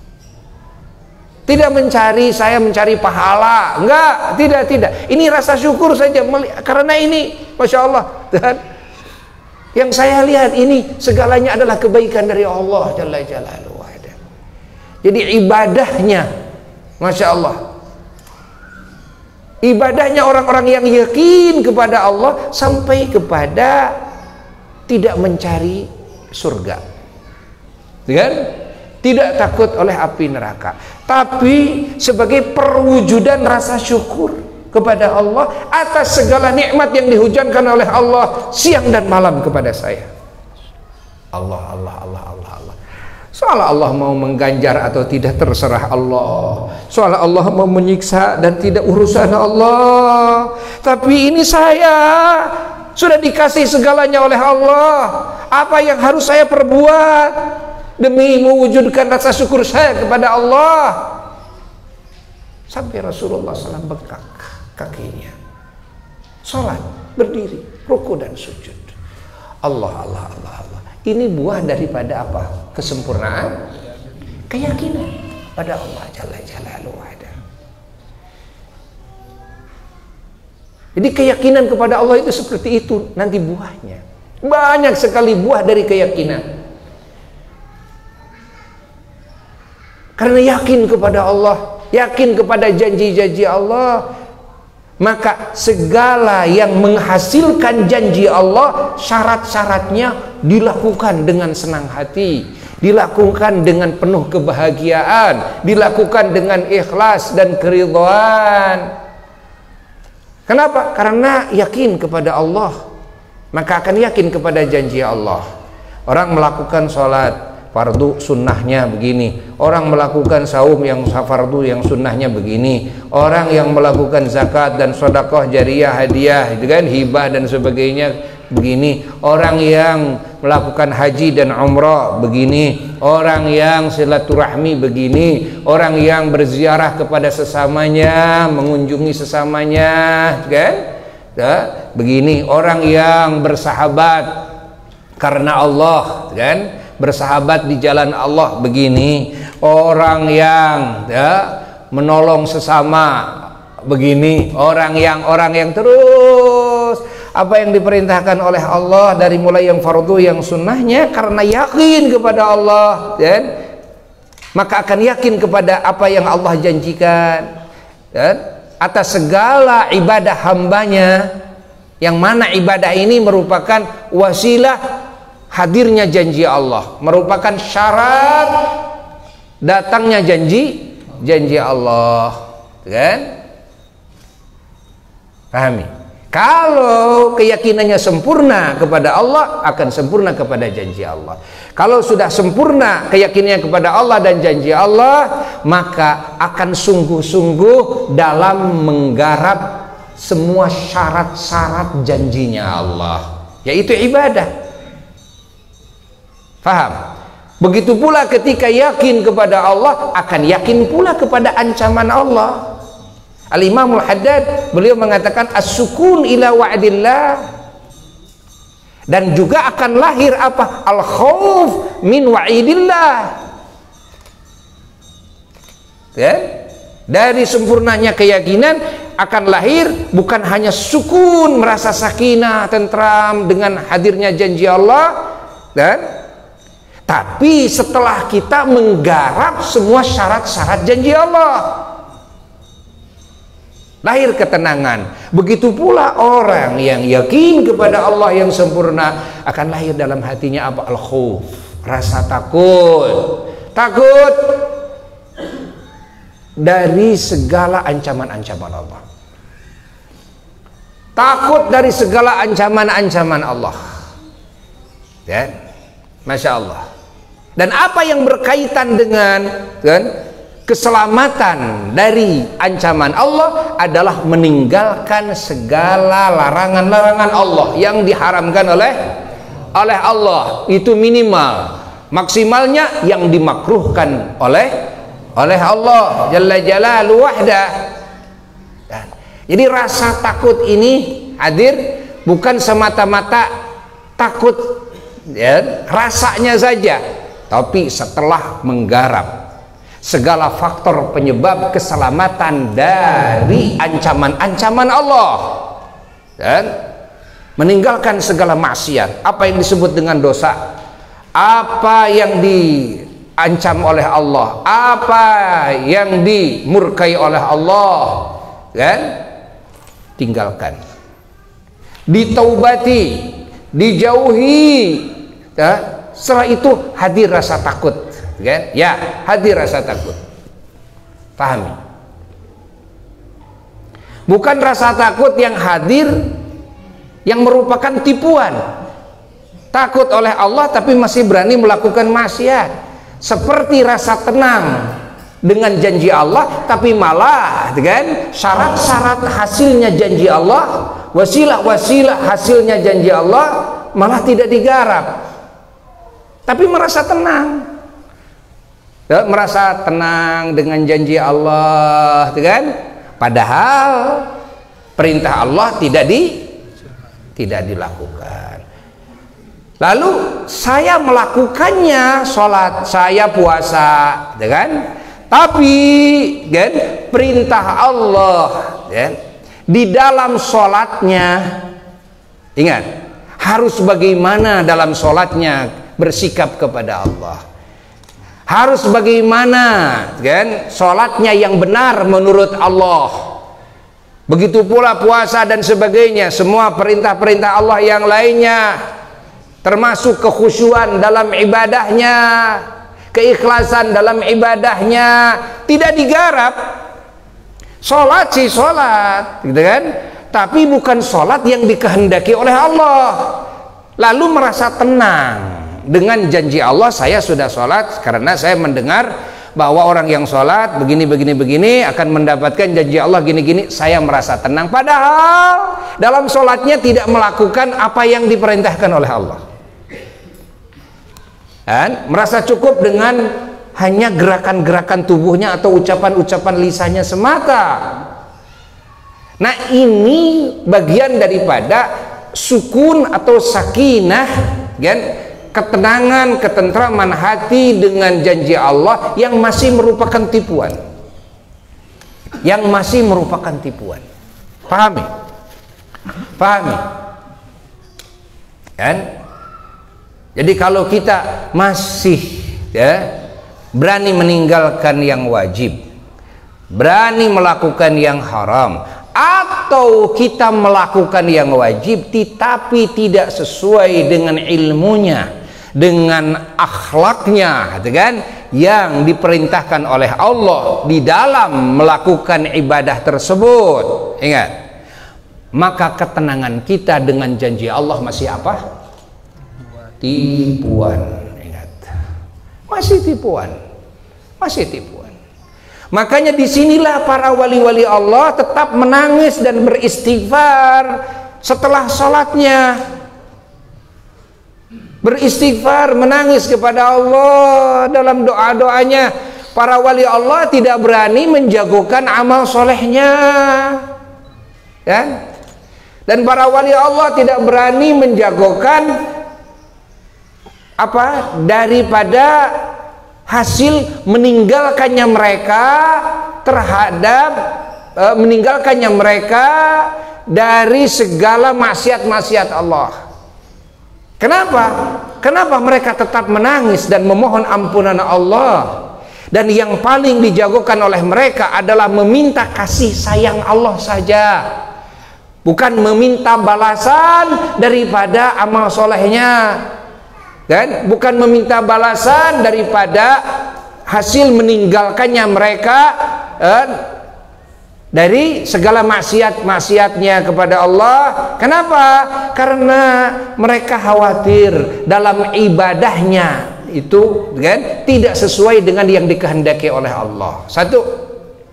Tidak mencari, saya mencari pahala, enggak, tidak, tidak. Ini rasa syukur saja, karena ini, masya Allah. Dan yang saya lihat ini segalanya adalah kebaikan dari Allah Jalla Jalaluhu. Jadi ibadahnya, masya Allah, ibadahnya orang-orang yang yakin kepada Allah sampai kepada tidak mencari surga, kan? Tidak takut oleh api neraka, tapi sebagai perwujudan rasa syukur kepada Allah atas segala nikmat yang dihujankan oleh Allah siang dan malam kepada saya. Allah, Allah, Allah, Allah, Allah. Soal Allah mau mengganjar atau tidak terserah Allah. Soal Allah mau menyiksa dan tidak urusan Allah. Tapi ini saya sudah dikasih segalanya oleh Allah. Apa yang harus saya perbuat demi mewujudkan rasa syukur saya kepada Allah? Sampai Rasulullah shallallahu alaihi wasallam bengkak kakinya, sholat, berdiri, ruku dan sujud. Allah, Allah, Allah, Allah. Ini buah daripada apa? Kesempurnaan keyakinan pada Allah Jalla Jalaluhu. Jadi keyakinan kepada Allah itu seperti itu nanti buahnya. Banyak sekali buah dari keyakinan. Karena yakin kepada Allah, yakin kepada janji-janji Allah, maka segala yang menghasilkan janji Allah, syarat-syaratnya dilakukan dengan senang hati, dilakukan dengan penuh kebahagiaan, dilakukan dengan ikhlas dan keridhaan. Kenapa? Karena yakin kepada Allah, maka akan yakin kepada janji Allah. Orang melakukan sholat fardu sunnahnya begini, orang melakukan saum yang fardu yang sunnahnya begini, orang yang melakukan zakat dan sedekah jariyah, hadiah, itu kan, hibah dan sebagainya begini, orang yang melakukan haji dan umrah begini, orang yang silaturahmi begini, orang yang berziarah kepada sesamanya, mengunjungi sesamanya, kan, ya, begini, orang yang bersahabat karena Allah, kan, bersahabat di jalan Allah begini, orang yang ya menolong sesama begini, orang yang orang yang terus apa yang diperintahkan oleh Allah dari mulai yang fardu yang sunnahnya, karena yakin kepada Allah, dan maka akan yakin kepada apa yang Allah janjikan, dan atas segala ibadah hambanya, yang mana ibadah ini merupakan wasilah hadirnya janji Allah, merupakan syarat datangnya janji janji Allah, kan? Pahami? Kalau keyakinannya sempurna kepada Allah, akan sempurna kepada janji Allah. Kalau sudah sempurna keyakinannya kepada Allah dan janji Allah, maka akan sungguh-sungguh dalam menggarap semua syarat-syarat janjinya Allah, yaitu ibadah. Faham? Begitu pula ketika yakin kepada Allah, akan yakin pula kepada ancaman Allah. Al-Imam Al-Haddad beliau mengatakan as-sukun ila wa'dillah, dan juga akan lahir apa? Al-khauf min wa'idillah. Ya? Dari sempurnanya keyakinan akan lahir bukan hanya sukun, merasa sakinah, tentram dengan hadirnya janji Allah, dan tapi setelah kita menggarap semua syarat-syarat janji Allah, lahir ketenangan. Begitu pula orang yang yakin kepada Allah yang sempurna, akan lahir dalam hatinya apa? Al-khauf, rasa takut. Takut dari segala ancaman-ancaman Allah. Takut dari segala ancaman-ancaman Allah. Ya, Masya Allah. Dan apa yang berkaitan dengan kan, keselamatan dari ancaman Allah adalah meninggalkan segala larangan-larangan Allah yang diharamkan oleh oleh Allah. Itu minimal, maksimalnya yang dimakruhkan oleh oleh Allah Jalla Jalaluhu wahdah. Jadi rasa takut ini hadir bukan semata-mata takut ya, rasanya saja, tapi setelah menggarap segala faktor penyebab keselamatan dari ancaman-ancaman Allah, dan meninggalkan segala maksiat. Apa yang disebut dengan dosa, apa yang diancam oleh Allah, apa yang dimurkai oleh Allah, kan? Tinggalkan, ditaubati, dijauhi, ya. Setelah itu hadir rasa takut, kan? Ya, hadir rasa takut. Pahami? Bukan rasa takut yang hadir yang merupakan tipuan. Takut oleh Allah tapi masih berani melakukan maksiat. Seperti rasa tenang dengan janji Allah, tapi malah kan syarat-syarat hasilnya janji Allah, wasilah-wasilah hasilnya janji Allah malah tidak digarap, tapi merasa tenang, ya, merasa tenang dengan janji Allah, kan? Padahal perintah Allah tidak di tidak dilakukan. Lalu saya melakukannya, sholat, saya puasa, ya kan? Tapi kan perintah Allah, ya, di dalam sholatnya, ingat harus bagaimana dalam sholatnya bersikap kepada Allah, harus bagaimana kan sholatnya yang benar menurut Allah. Begitu pula puasa dan sebagainya, semua perintah-perintah Allah yang lainnya, termasuk kekhusyuan dalam ibadahnya, keikhlasan dalam ibadahnya, tidak digarap. Sholat sih sholat, gitu kan, tapi bukan sholat yang dikehendaki oleh Allah. Lalu merasa tenang dengan janji Allah, saya sudah sholat karena saya mendengar bahwa orang yang sholat begini begini begini akan mendapatkan janji Allah gini gini, saya merasa tenang. Padahal dalam sholatnya tidak melakukan apa yang diperintahkan oleh Allah, dan merasa cukup dengan hanya gerakan-gerakan tubuhnya atau ucapan-ucapan lisannya semata. Nah, ini bagian daripada sukun atau sakinah, kan? Ketenangan, ketentraman hati dengan janji Allah yang masih merupakan tipuan, yang masih merupakan tipuan. Pahami? Pahami? Kan? Jadi kalau kita masih ya berani meninggalkan yang wajib, berani melakukan yang haram, atau kita melakukan yang wajib tetapi tidak sesuai dengan ilmunya, dengan akhlaknya, gitu kan, yang diperintahkan oleh Allah di dalam melakukan ibadah tersebut, ingat, maka ketenangan kita dengan janji Allah masih apa? Tipuan. Ingat, masih tipuan, masih tipuan. Makanya disinilah para wali-wali Allah tetap menangis dan beristighfar setelah sholatnya, beristighfar, menangis kepada Allah dalam doa-doanya. Para wali Allah tidak berani menjagokan amal solehnya, kan? Dan para wali Allah tidak berani menjagokan apa daripada hasil meninggalkannya mereka terhadap e, meninggalkannya mereka dari segala maksiat-maksiat Allah. Kenapa? Kenapa mereka tetap menangis dan memohon ampunan Allah? Dan yang paling dijagokan oleh mereka adalah meminta kasih sayang Allah saja, bukan meminta balasan daripada amal solehnya, dan bukan meminta balasan daripada hasil meninggalkannya mereka eh, dari segala maksiat-maksiatnya kepada Allah. Kenapa? Karena mereka khawatir dalam ibadahnya itu kan tidak sesuai dengan yang dikehendaki oleh Allah. Satu.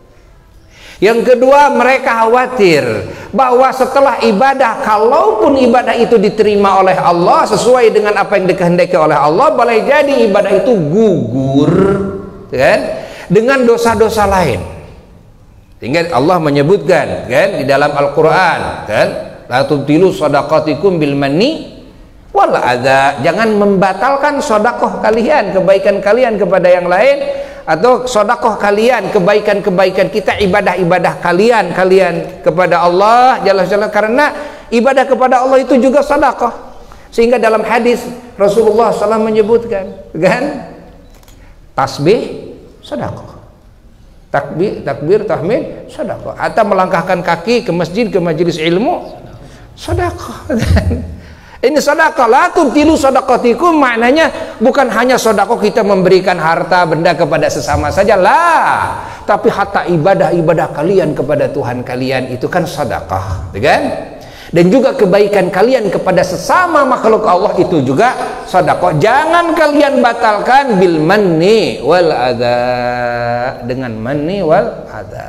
Yang kedua, mereka khawatir bahwa setelah ibadah, kalaupun ibadah itu diterima oleh Allah sesuai dengan apa yang dikehendaki oleh Allah, boleh jadi ibadah itu gugur kan dengan dosa-dosa lain. Sehingga Allah menyebutkan kan di dalam Al-Qur'an kan, la tubtilu shadaqatikum bil manni wal adza, jangan membatalkan sedekah kalian, kebaikan kalian kepada yang lain, atau sedekah kalian, kebaikan-kebaikan kita, ibadah-ibadah kalian kalian kepada Allah Jalla Jalla, karena ibadah kepada Allah itu juga sedekah. Sehingga dalam hadis Rasulullah shallallahu alaihi wasallam menyebutkan kan, tasbih sedekah, takbir takbir tahmid sedekah, atau melangkahkan kaki ke masjid, ke majelis ilmu sedekah. Ini sedekah, la tubtilu shadaqatikum, maknanya bukan hanya sedekah kita memberikan harta benda kepada sesama saja lah, tapi hatta ibadah-ibadah kalian kepada Tuhan kalian itu kan sedekah, kan? Dan juga kebaikan kalian kepada sesama makhluk Allah itu juga sedekah. Jangan kalian batalkan bil manni wal adza, dengan manni wal adza.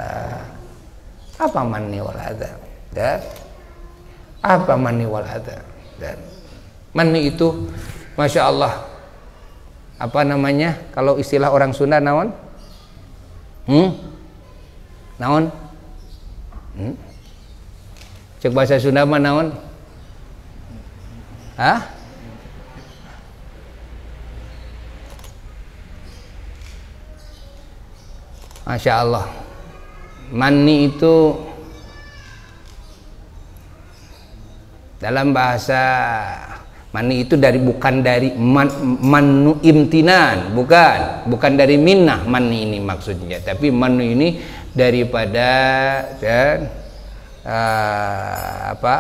Apa manni wal adza? Dan apa manni wal adza? Dan manni itu, masya Allah, apa namanya kalau istilah orang Sunda naon? Hmm? Naon? Hmm? Cek bahasa Sunda mah naon? Hah? Masya Allah, manni itu dalam bahasa mani itu dari bukan dari man, manu imtinan, bukan bukan dari minnah mani ini maksudnya, tapi manu ini daripada dan uh, apa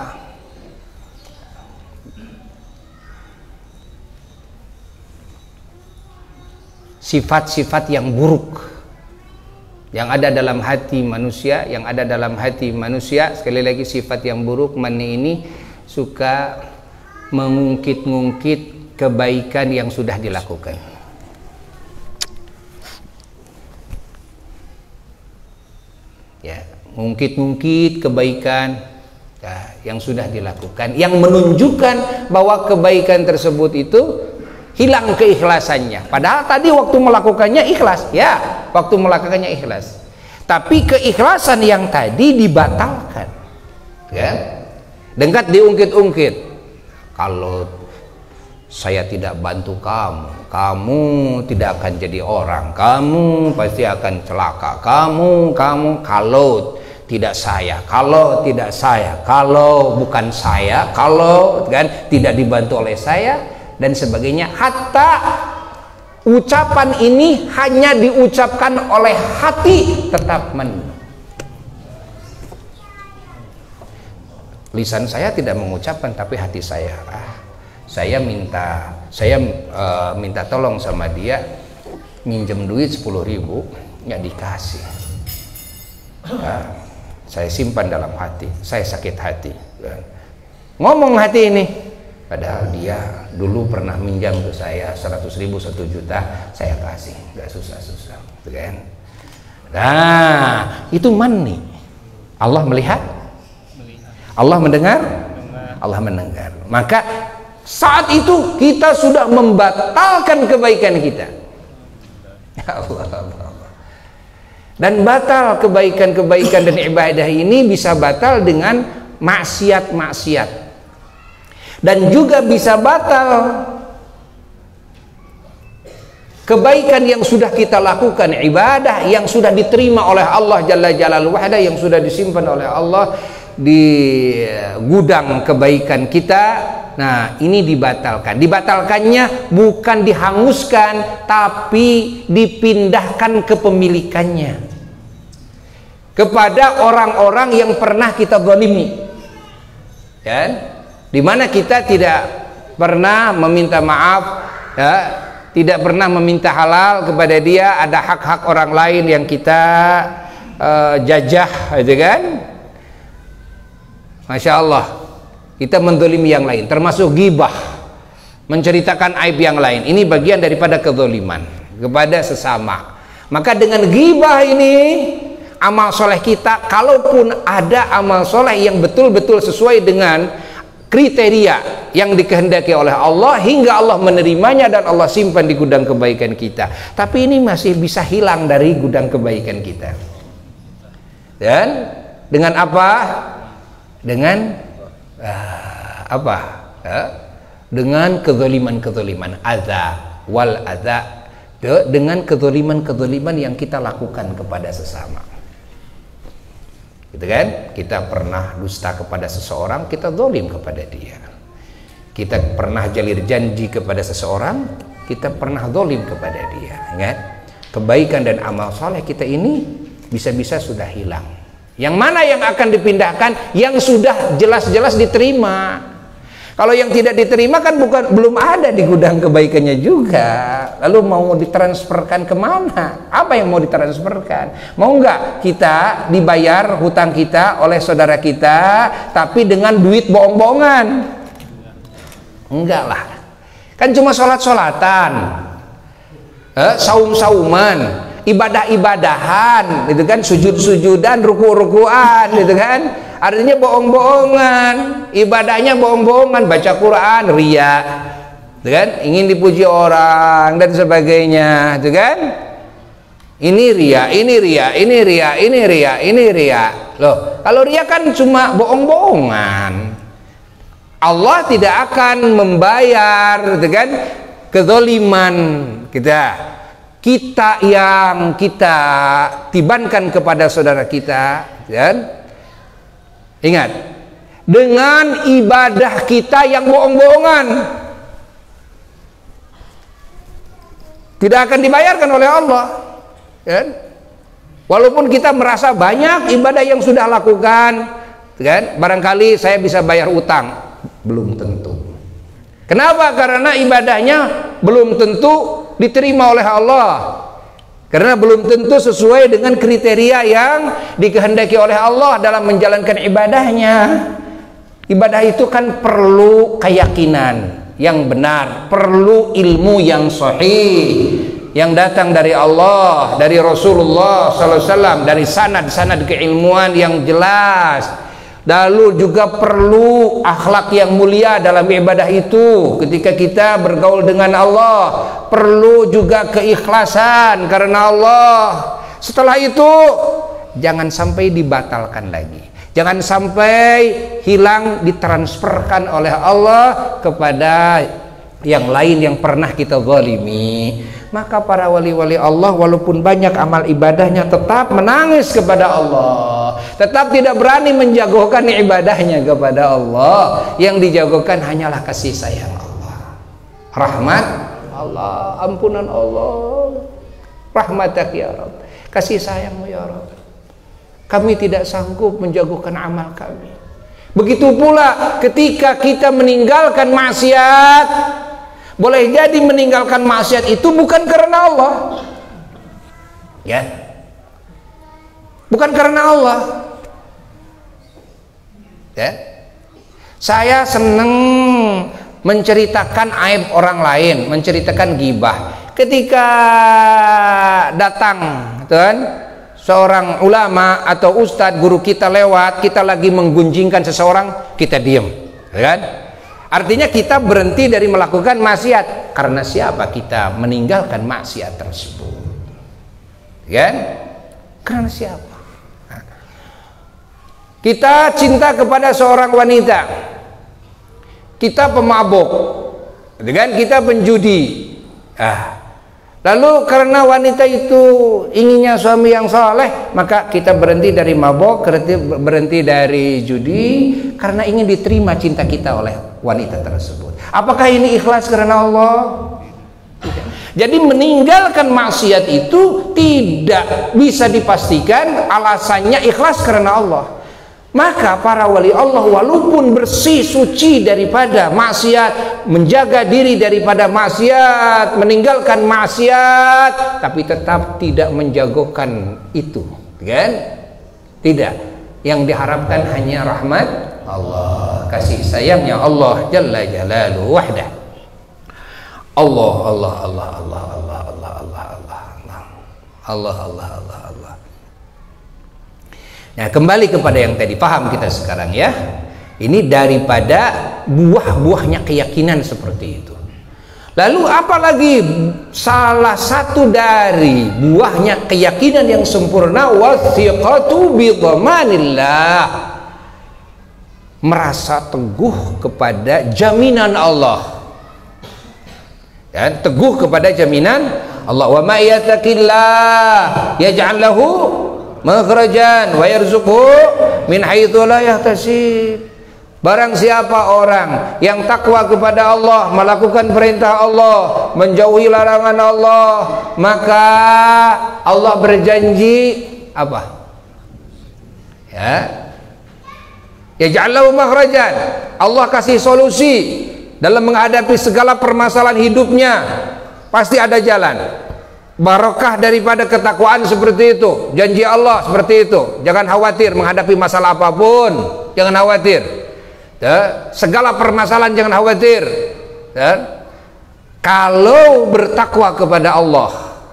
sifat-sifat yang buruk yang ada dalam hati manusia, yang ada dalam hati manusia. Sekali lagi, sifat yang buruk mani ini suka mengungkit-ungkit kebaikan yang sudah dilakukan. Ya, mengungkit-ungkit kebaikan ya, yang sudah dilakukan, yang menunjukkan bahwa kebaikan tersebut itu hilang keikhlasannya. Padahal tadi waktu melakukannya ikhlas, ya, waktu melakukannya ikhlas. Tapi keikhlasan yang tadi dibatalkan, ya. Dengan diungkit-ungkit, kalau saya tidak bantu kamu, kamu tidak akan jadi orang, kamu pasti akan celaka, kamu, kamu kalau tidak saya, kalau tidak saya, kalau bukan saya, kalau kan tidak dibantu oleh saya dan sebagainya. Hatta ucapan ini hanya diucapkan oleh hati tetap menunduk. Lisan saya tidak mengucapkan, tapi hati saya, ah, saya minta, saya uh, minta tolong sama dia, minjem duit sepuluh ribu, nggak dikasih. Nah, saya simpan dalam hati, saya sakit hati. Ngomong hati ini, padahal dia dulu pernah minjam ke saya seratus ribu, satu juta, saya kasih, nggak susah-susah, kan? Nah, itu mani. Allah melihat, Allah mendengar, Allah mendengar. Maka saat itu kita sudah membatalkan kebaikan kita. Ya Allah, Allah. Dan batal kebaikan-kebaikan dan ibadah ini bisa batal dengan maksiat-maksiat, dan juga bisa batal kebaikan yang sudah kita lakukan, ibadah yang sudah diterima oleh Allah Jalla Jalaluhu wahda, yang sudah disimpan oleh Allah di gudang kebaikan kita. Nah, ini dibatalkan. Dibatalkannya bukan dihanguskan, tapi dipindahkan kepemilikannya kepada orang-orang yang pernah kita zalimi, kan? Dimana kita tidak pernah meminta maaf, ya, tidak pernah meminta halal kepada dia. Ada hak-hak orang lain yang kita uh, jajah, gitu kan? Masya Allah, kita menzalimi yang lain, termasuk ghibah, menceritakan aib yang lain. Ini bagian daripada kezaliman kepada sesama. Maka dengan ghibah ini, amal soleh kita, kalaupun ada amal soleh yang betul-betul sesuai dengan kriteria yang dikehendaki oleh Allah, hingga Allah menerimanya dan Allah simpan di gudang kebaikan kita, tapi ini masih bisa hilang dari gudang kebaikan kita. Dan dengan apa? Dengan uh, apa? Uh, dengan kezaliman-kezaliman, adza wal adza, dengan kezaliman-kezaliman yang kita lakukan kepada sesama. Gitu kan? Kita pernah dusta kepada seseorang, kita zalim kepada dia. Kita pernah jalir janji kepada seseorang, kita pernah zalim kepada dia, kan? Kebaikan dan amal soleh kita ini bisa-bisa sudah hilang. Yang mana yang akan dipindahkan? Yang sudah jelas-jelas diterima. Kalau yang tidak diterima kan bukan, belum ada di gudang kebaikannya juga. Lalu mau ditransferkan kemana? Apa yang mau ditransferkan? Mau nggak kita dibayar hutang kita oleh saudara kita, tapi dengan duit bohong-bohongan? Enggak lah. Kan cuma sholat-sholatan, eh, saum-sauman, ibadah-ibadahan, gitu kan, sujud-sujudan, ruku-rukuan, gitu kan. Artinya bohong-bohongan, ibadahnya bohong-bohongan, baca Quran, riya, gitu kan, ingin dipuji orang dan sebagainya, gitu kan. Ini riya, ini riya, ini riya, ini riya, ini riya. Loh, kalau riya kan cuma bohong-bohongan. Allah tidak akan membayar, gitu kan, kezaliman kita. Kita yang kita tibankan kepada saudara kita, kan? Ingat, dengan ibadah kita yang bohong-bohongan, tidak akan dibayarkan oleh Allah, kan? Walaupun kita merasa banyak ibadah yang sudah lakukan, kan? Barangkali saya bisa bayar utang, belum tentu. Kenapa? Karena ibadahnya belum tentu diterima oleh Allah, karena belum tentu sesuai dengan kriteria yang dikehendaki oleh Allah dalam menjalankan ibadahnya. Ibadah itu kan perlu keyakinan yang benar, perlu ilmu yang sahih yang datang dari Allah, dari Rasulullah sallallahu alaihi wasallam, dari sanad-sanad keilmuan yang jelas. Lalu juga perlu akhlak yang mulia dalam ibadah itu. Ketika kita bergaul dengan Allah, perlu juga keikhlasan karena Allah. Setelah itu jangan sampai dibatalkan lagi, jangan sampai hilang, ditransferkan oleh Allah kepada yang lain yang pernah kita zalimi, maka para wali-wali Allah walaupun banyak amal ibadahnya tetap menangis kepada Allah, tetap tidak berani menjagokan ibadahnya kepada Allah. Yang dijagokan hanyalah kasih sayang Allah, rahmat Allah, ampunan Allah, rahmatak ya Rabb, kasih sayangmu ya Rabb. Kami tidak sanggup menjagokan amal kami. Begitu pula ketika kita meninggalkan maksiat, boleh jadi meninggalkan maksiat itu bukan karena Allah, ya, bukan karena Allah, ya. Saya senang menceritakan aib orang lain, menceritakan ghibah. Ketika datang, kan, seorang ulama atau ustadz guru kita lewat, kita lagi menggunjingkan seseorang, kita diam, kan? Artinya kita berhenti dari melakukan maksiat. Karena siapa kita meninggalkan maksiat tersebut? Kan? Karena siapa? Kita cinta kepada seorang wanita, kita pemabuk, dengan kita penjudi. Ah, lalu karena wanita itu inginnya suami yang saleh, maka kita berhenti dari mabuk, berhenti dari judi, karena ingin diterima cinta kita oleh wanita tersebut. Apakah ini ikhlas karena Allah? Tidak. Jadi meninggalkan maksiat itu tidak bisa dipastikan alasannya ikhlas karena Allah. Maka para wali Allah walaupun bersih suci daripada maksiat, menjaga diri daripada maksiat, meninggalkan maksiat, tapi tetap tidak menjagokan itu, kan? Tidak. Yang diharapkan hanya rahmat Allah, kasih sayangnya Allah Jalla Jalaluhu wahdah. Allah Allah Allah Allah Allah Allah Allah Allah Allah Allah Allah Allah. Nah, kembali kepada yang tadi, paham kita sekarang ya. Ini daripada buah-buahnya keyakinan seperti itu. Lalu apalagi salah satu dari buahnya keyakinan yang sempurna, wathiqatu bi dhamanillah, merasa teguh kepada jaminan Allah. Dan teguh kepada jaminan Allah. Wa may yattaqillah yaj'al lahu makhrajan wa yarzuqhu min haitsu la yahtasib. Barang siapa orang yang takwa kepada Allah, melakukan perintah Allah, menjauhi larangan Allah, maka Allah berjanji apa? Ya, yaj'al lahu makhrajan. Allah kasih solusi dalam menghadapi segala permasalahan hidupnya. Pasti ada jalan. Barokah daripada ketakwaan seperti itu. Janji Allah seperti itu. Jangan khawatir menghadapi masalah apapun. Jangan khawatir. Ya, segala permasalahan jangan khawatir. Ya. Kalau bertakwa kepada Allah.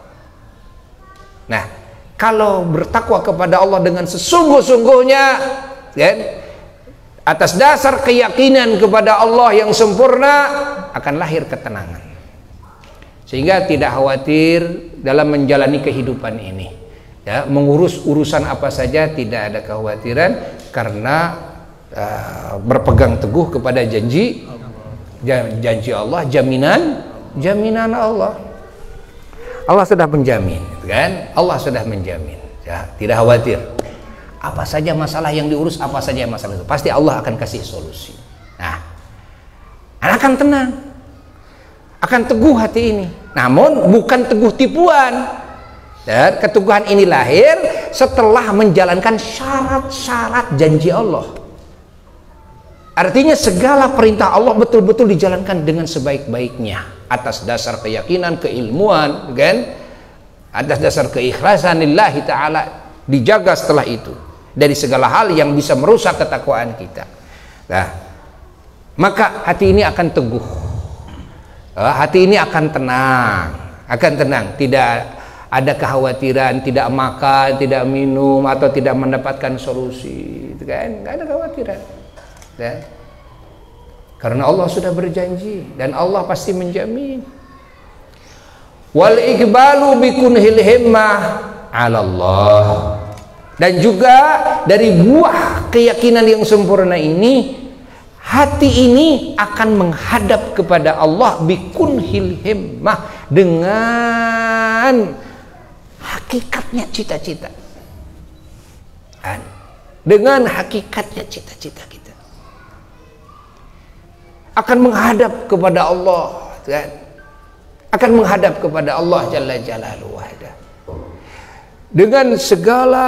Nah, kalau bertakwa kepada Allah dengan sesungguh-sungguhnya, ya, atas dasar keyakinan kepada Allah yang sempurna, akan lahir ketenangan. Sehingga tidak khawatir dalam menjalani kehidupan ini. Ya, mengurus urusan apa saja tidak ada kekhawatiran, karena uh, berpegang teguh kepada janji janji Allah, jaminan jaminan Allah. Allah sudah menjamin, kan? Allah sudah menjamin. Ya, tidak khawatir. Apa saja masalah yang diurus, apa saja masalah itu, pasti Allah akan kasih solusi. Nah, akan tenang, akan teguh hati ini. Namun bukan teguh tipuan. Dan keteguhan ini lahir setelah menjalankan syarat-syarat janji Allah. Artinya segala perintah Allah betul-betul dijalankan dengan sebaik-baiknya, atas dasar keyakinan, keilmuan, kan? Atas dasar keikhlasan lillahi ta'ala, dijaga setelah itu dari segala hal yang bisa merusak ketakwaan kita. Nah, maka hati ini akan teguh. Hati ini akan tenang, akan tenang, tidak ada kekhawatiran, tidak makan, tidak minum, atau tidak mendapatkan solusi, itu kan? Nggak ada kekhawatiran, ya? Karena Allah sudah berjanji dan Allah pasti menjamin. Wal iqbalu bikunhil himmah 'ala Allah. Dan juga dari buah keyakinan yang sempurna ini hati ini akan menghadap kepada Allah bikunhil himmah, dengan hakikatnya cita-cita, dengan hakikatnya cita-cita kita akan menghadap kepada Allah, kan? Akan menghadap kepada Allah Jalla Jalaluhu wahda, dengan segala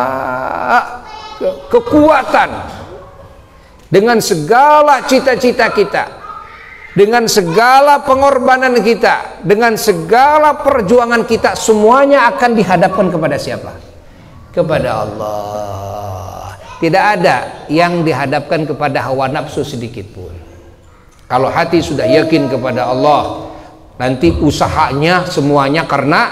kekuatan, dengan segala cita-cita kita, dengan segala pengorbanan kita, dengan segala perjuangan kita, semuanya akan dihadapkan kepada siapa? Kepada Allah. Tidak ada yang dihadapkan kepada hawa nafsu sedikit pun. Kalau hati sudah yakin kepada Allah, nanti usahanya semuanya karena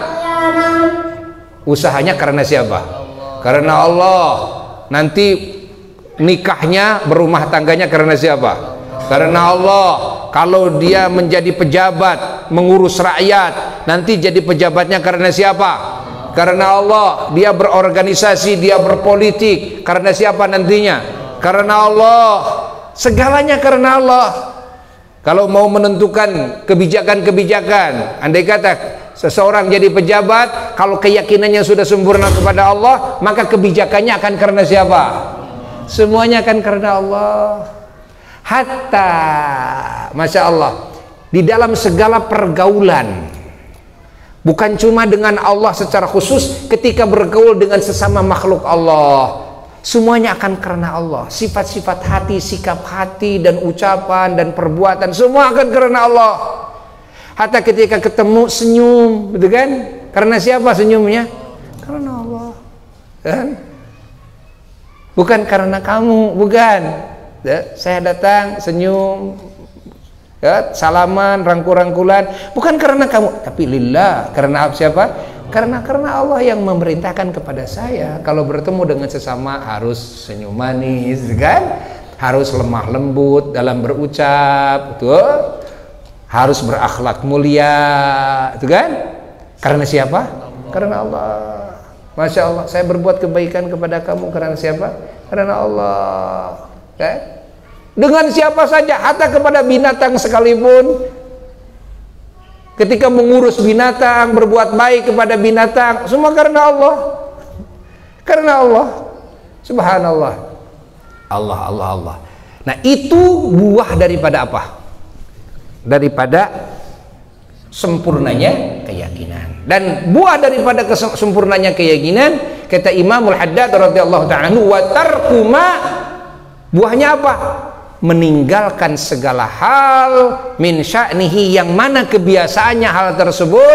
usahanya karena siapa? Karena Allah. Nanti nikahnya, berumah tangganya karena siapa? Karena Allah. Kalau dia menjadi pejabat, mengurus rakyat, nanti jadi pejabatnya karena siapa? Karena Allah. Dia berorganisasi, dia berpolitik, karena siapa nantinya? Karena Allah. Segalanya karena Allah. Kalau mau menentukan kebijakan-kebijakan, andai kata seseorang jadi pejabat, kalau keyakinannya sudah sempurna kepada Allah, maka kebijakannya akan karena siapa? Semuanya akan karena Allah. Hatta, Masya Allah, di dalam segala pergaulan, bukan cuma dengan Allah secara khusus, ketika bergaul dengan sesama makhluk Allah, semuanya akan karena Allah. Sifat-sifat hati, sikap hati, dan ucapan, dan perbuatan, semua akan karena Allah. Hatta ketika ketemu senyum, betul kan? Karena siapa senyumnya? Karena Allah, kan? Bukan karena kamu, bukan. Ya, saya datang senyum, ya, salaman, rangkul-rangkulan, bukan karena kamu, tapi lillah. Karena siapa? Karena karena Allah yang memerintahkan kepada saya, kalau bertemu dengan sesama harus senyum manis, kan? Harus lemah lembut dalam berucap, betul? Harus berakhlak mulia, itu kan? Karena siapa? Karena Allah. Masya Allah, saya berbuat kebaikan kepada kamu karena siapa? Karena Allah, kan? Dengan siapa saja, hatta kepada binatang sekalipun. Ketika mengurus binatang, berbuat baik kepada binatang, semua karena Allah. Karena Allah. Subhanallah. Allah, Allah, Allah. Nah, itu buah daripada apa? Daripada sempurnanya keyakinan. Dan buah daripada sempurnanya keyakinan, kata Imamul Haddad radhiyallahu ta'ala anhu, wa tarkuma, buahnya apa? Meninggalkan segala hal min sya'nihi, yang mana kebiasaannya hal tersebut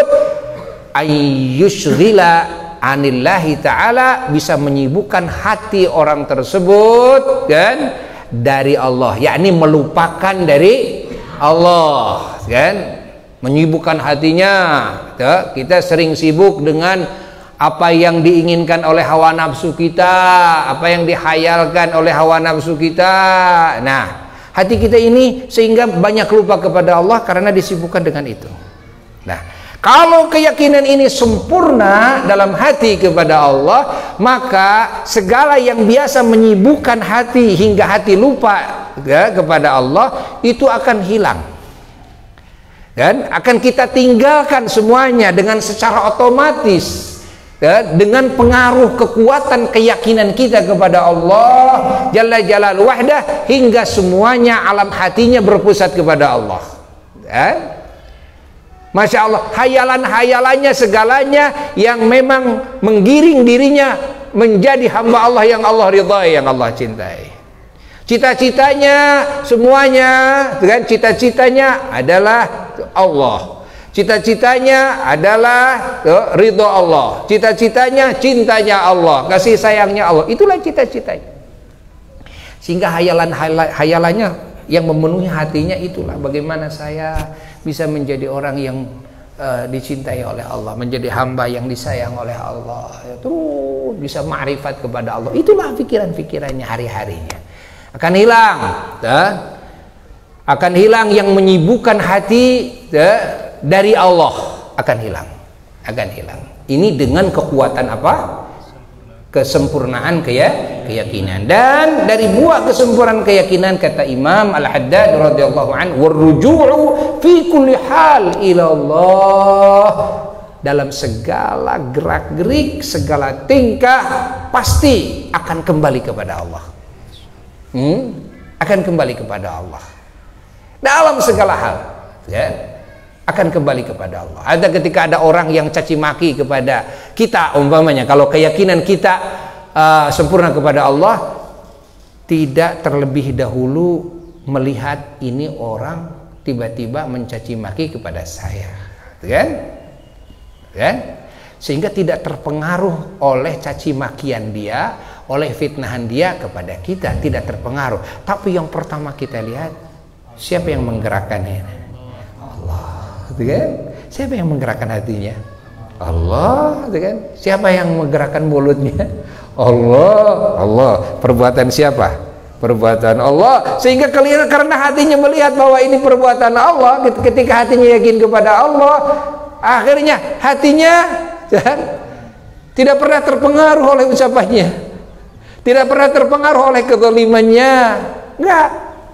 ayyushghila anillahi ta'ala, bisa menyibukkan hati orang tersebut kan dari Allah, yakni melupakan dari Allah, kan? Menyibukkan hatinya. Kita sering sibuk dengan apa yang diinginkan oleh hawa nafsu kita, apa yang dihayalkan oleh hawa nafsu kita. Nah, hati kita ini sehingga banyak lupa kepada Allah karena disibukkan dengan itu. Nah, kalau keyakinan ini sempurna dalam hati kepada Allah, maka segala yang biasa menyibukkan hati hingga hati lupa ya, kepada Allah, itu akan hilang. Dan akan kita tinggalkan semuanya dengan secara otomatis. Ya, dengan pengaruh kekuatan keyakinan kita kepada Allah Jalla Jalaluhu wahdah, hingga semuanya alam hatinya berpusat kepada Allah. Ya. Masya Allah, hayalan-hayalannya segalanya yang memang menggiring dirinya menjadi hamba Allah yang Allah ridhai, yang Allah cintai. Cita-citanya semuanya, kan? Cita-citanya adalah Allah. Cita-citanya adalah ridho Allah. Cita-citanya cintanya Allah, kasih sayangnya Allah. Itulah cita-citanya. Sehingga hayalan-hayalannya yang memenuhi hatinya itulah bagaimana saya bisa menjadi orang yang uh, dicintai oleh Allah, menjadi hamba yang disayang oleh Allah. Terus bisa ma'rifat kepada Allah. Itulah pikiran-pikirannya hari-harinya. Akan hilang, ya? Akan hilang yang menyibukkan hati, ya? Dari Allah akan hilang, akan hilang. Ini dengan kekuatan apa? kesempurnaan keyakinan. Dan dari buah kesempurnaan keyakinan, kata Imam Al-Haddad radhiyallahu anhu, warruju'u fi kulli hal ila Allah, dalam segala gerak-gerik, segala tingkah pasti akan kembali kepada Allah. Hmm? Akan kembali kepada Allah dalam segala hal, ya, akan kembali kepada Allah. Ada ketika ada orang yang caci maki kepada kita, umpamanya, kalau keyakinan kita uh, sempurna kepada Allah, tidak terlebih dahulu melihat ini orang tiba-tiba mencaci maki kepada saya, kan? Kan? Sehingga tidak terpengaruh oleh caci makian dia, oleh fitnahan dia kepada kita, tidak terpengaruh. Tapi yang pertama kita lihat, siapa yang menggerakkan ini? Allah, kan? Siapa yang menggerakkan hatinya? Allah, kan? Siapa yang menggerakkan mulutnya? Allah, Allah. Perbuatan siapa? Perbuatan Allah. Sehingga kalian karena hatinya melihat bahwa ini perbuatan Allah, ketika hatinya yakin kepada Allah, akhirnya hatinya kan, tidak pernah terpengaruh oleh ucapannya, tidak pernah terpengaruh oleh kezalimannya. Enggak.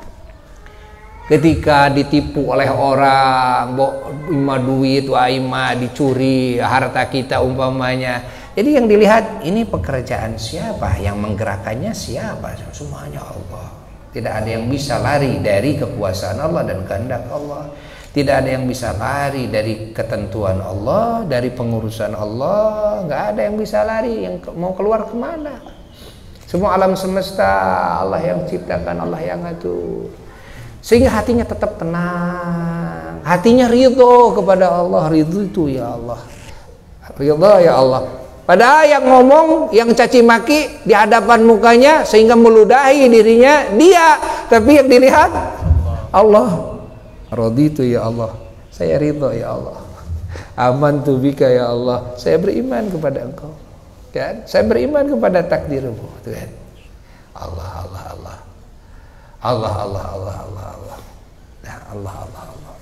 Ketika ditipu oleh orang, ima duit, wa ima dicuri harta kita umpamanya, jadi yang dilihat ini pekerjaan siapa, yang menggerakkannya siapa, semuanya Allah. Tidak ada yang bisa lari dari kekuasaan Allah dan kehendak Allah. Tidak ada yang bisa lari dari ketentuan Allah, dari pengurusan Allah. Nggak ada yang bisa lari, yang mau keluar kemana. Semua alam semesta Allah yang ciptakan, Allah yang ngatur. Sehingga hatinya tetap tenang, hatinya ridho kepada Allah. Ridho itu ya Allah, ridho ya Allah. Padahal yang ngomong, yang caci maki di hadapan mukanya sehingga meludahi dirinya dia, tapi yang dilihat Allah. Raditu ya Allah, saya ridho ya Allah. Amantu bika ya Allah, saya beriman kepada Engkau, kan? Saya beriman kepada takdirmu, kan? Allah Allah Allah Allah Allah Allah Allah Allah nah, Allah Allah Allah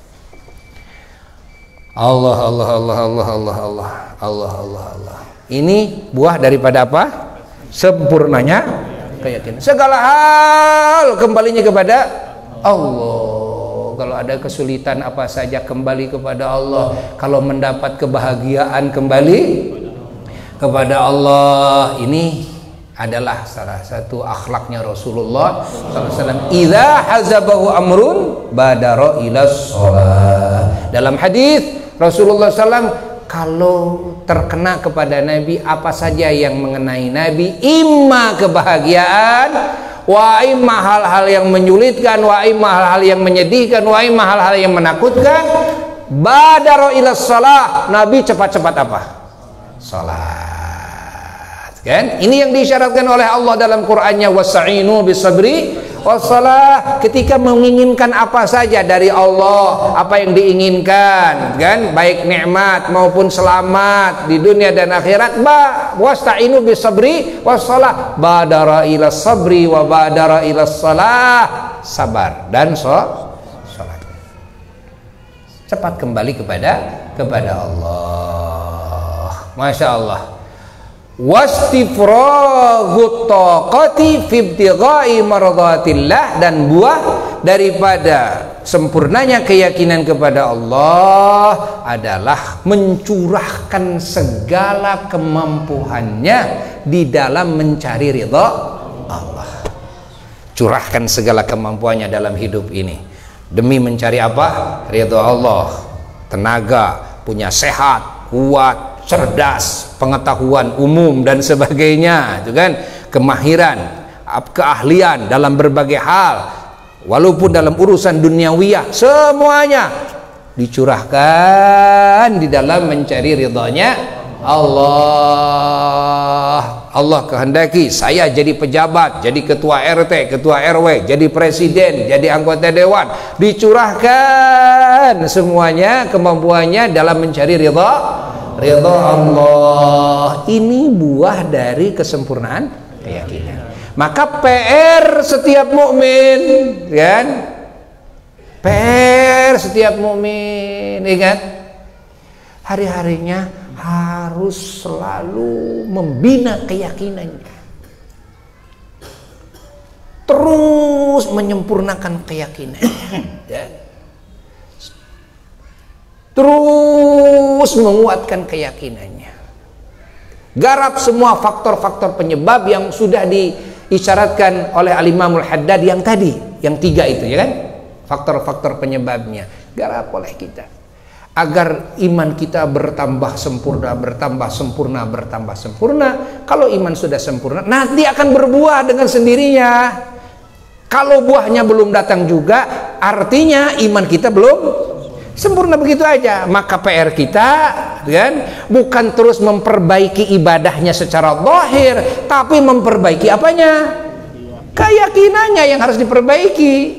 Allah Allah Allah Allah Allah Allah Allah Allah Allah. Ini buah daripada apa? Sempurnanya keyakinan. Segala hal kembalinya kepada Allah. Kalau ada kesulitan apa saja kembali kepada Allah. Kalau mendapat kebahagiaan kembali kepada Allah. Ini adalah salah satu akhlaknya Rasulullah sallallahu alaihi wasallam. Idza hazabahu amrun badara ila shalah. Dalam hadis Rasulullah sallallahu alaihi wasallam, kalau terkena kepada Nabi apa saja yang mengenai Nabi, imma kebahagiaan, wa imma hal-hal yang menyulitkan, wa imma hal-hal yang menyedihkan, wa imma hal-hal yang menakutkan, badara ila shalah, Nabi cepat-cepat apa? Salat. Kan? Ini yang disyaratkan oleh Allah dalam Qur'annya, wasta'inu bisabri wassalah. Ketika menginginkan apa saja dari Allah, apa yang diinginkan, kan, baik nikmat maupun selamat di dunia dan akhirat, ba wasta'inu bisabri wassalah, badara ila sabri wa badara ila salah, sabar dan so salat. Cepat kembali kepada kepada Allah. Masya Allah. Wastifraghu taqati fi ibtigha'i mardatillah, dan buah daripada sempurnanya keyakinan kepada Allah adalah mencurahkan segala kemampuannya di dalam mencari ridha Allah. Curahkan segala kemampuannya dalam hidup ini demi mencari apa? Ridha Allah. Tenaga, punya sehat, kuat, cerdas, pengetahuan umum dan sebagainya, itu kan, kemahiran, keahlian dalam berbagai hal, walaupun dalam urusan duniawiyah, semuanya dicurahkan di dalam mencari ridhonya Allah. Allah kehendaki saya jadi pejabat, jadi ketua R T, ketua R W, jadi presiden, jadi anggota dewan, dicurahkan semuanya kemampuannya dalam mencari ridha ridha Allah. Ini buah dari kesempurnaan keyakinan. Maka P R setiap mukmin, kan? P R setiap mukmin, ingat, hari-harinya harus selalu membina keyakinannya, terus menyempurnakan keyakinannya, ya. Terus menguatkan keyakinannya, garap semua faktor-faktor penyebab yang sudah diisyaratkan oleh Al-Imamul Haddad yang tadi, yang tiga itu, ya kan, faktor-faktor penyebabnya garap oleh kita agar iman kita bertambah sempurna, bertambah sempurna, bertambah sempurna. Kalau iman sudah sempurna, nanti akan berbuah dengan sendirinya. Kalau buahnya belum datang juga, artinya iman kita belum sempurna, begitu aja. Maka P R kita, kan, bukan terus memperbaiki ibadahnya secara zahir, tapi memperbaiki apanya? Keyakinannya yang harus diperbaiki.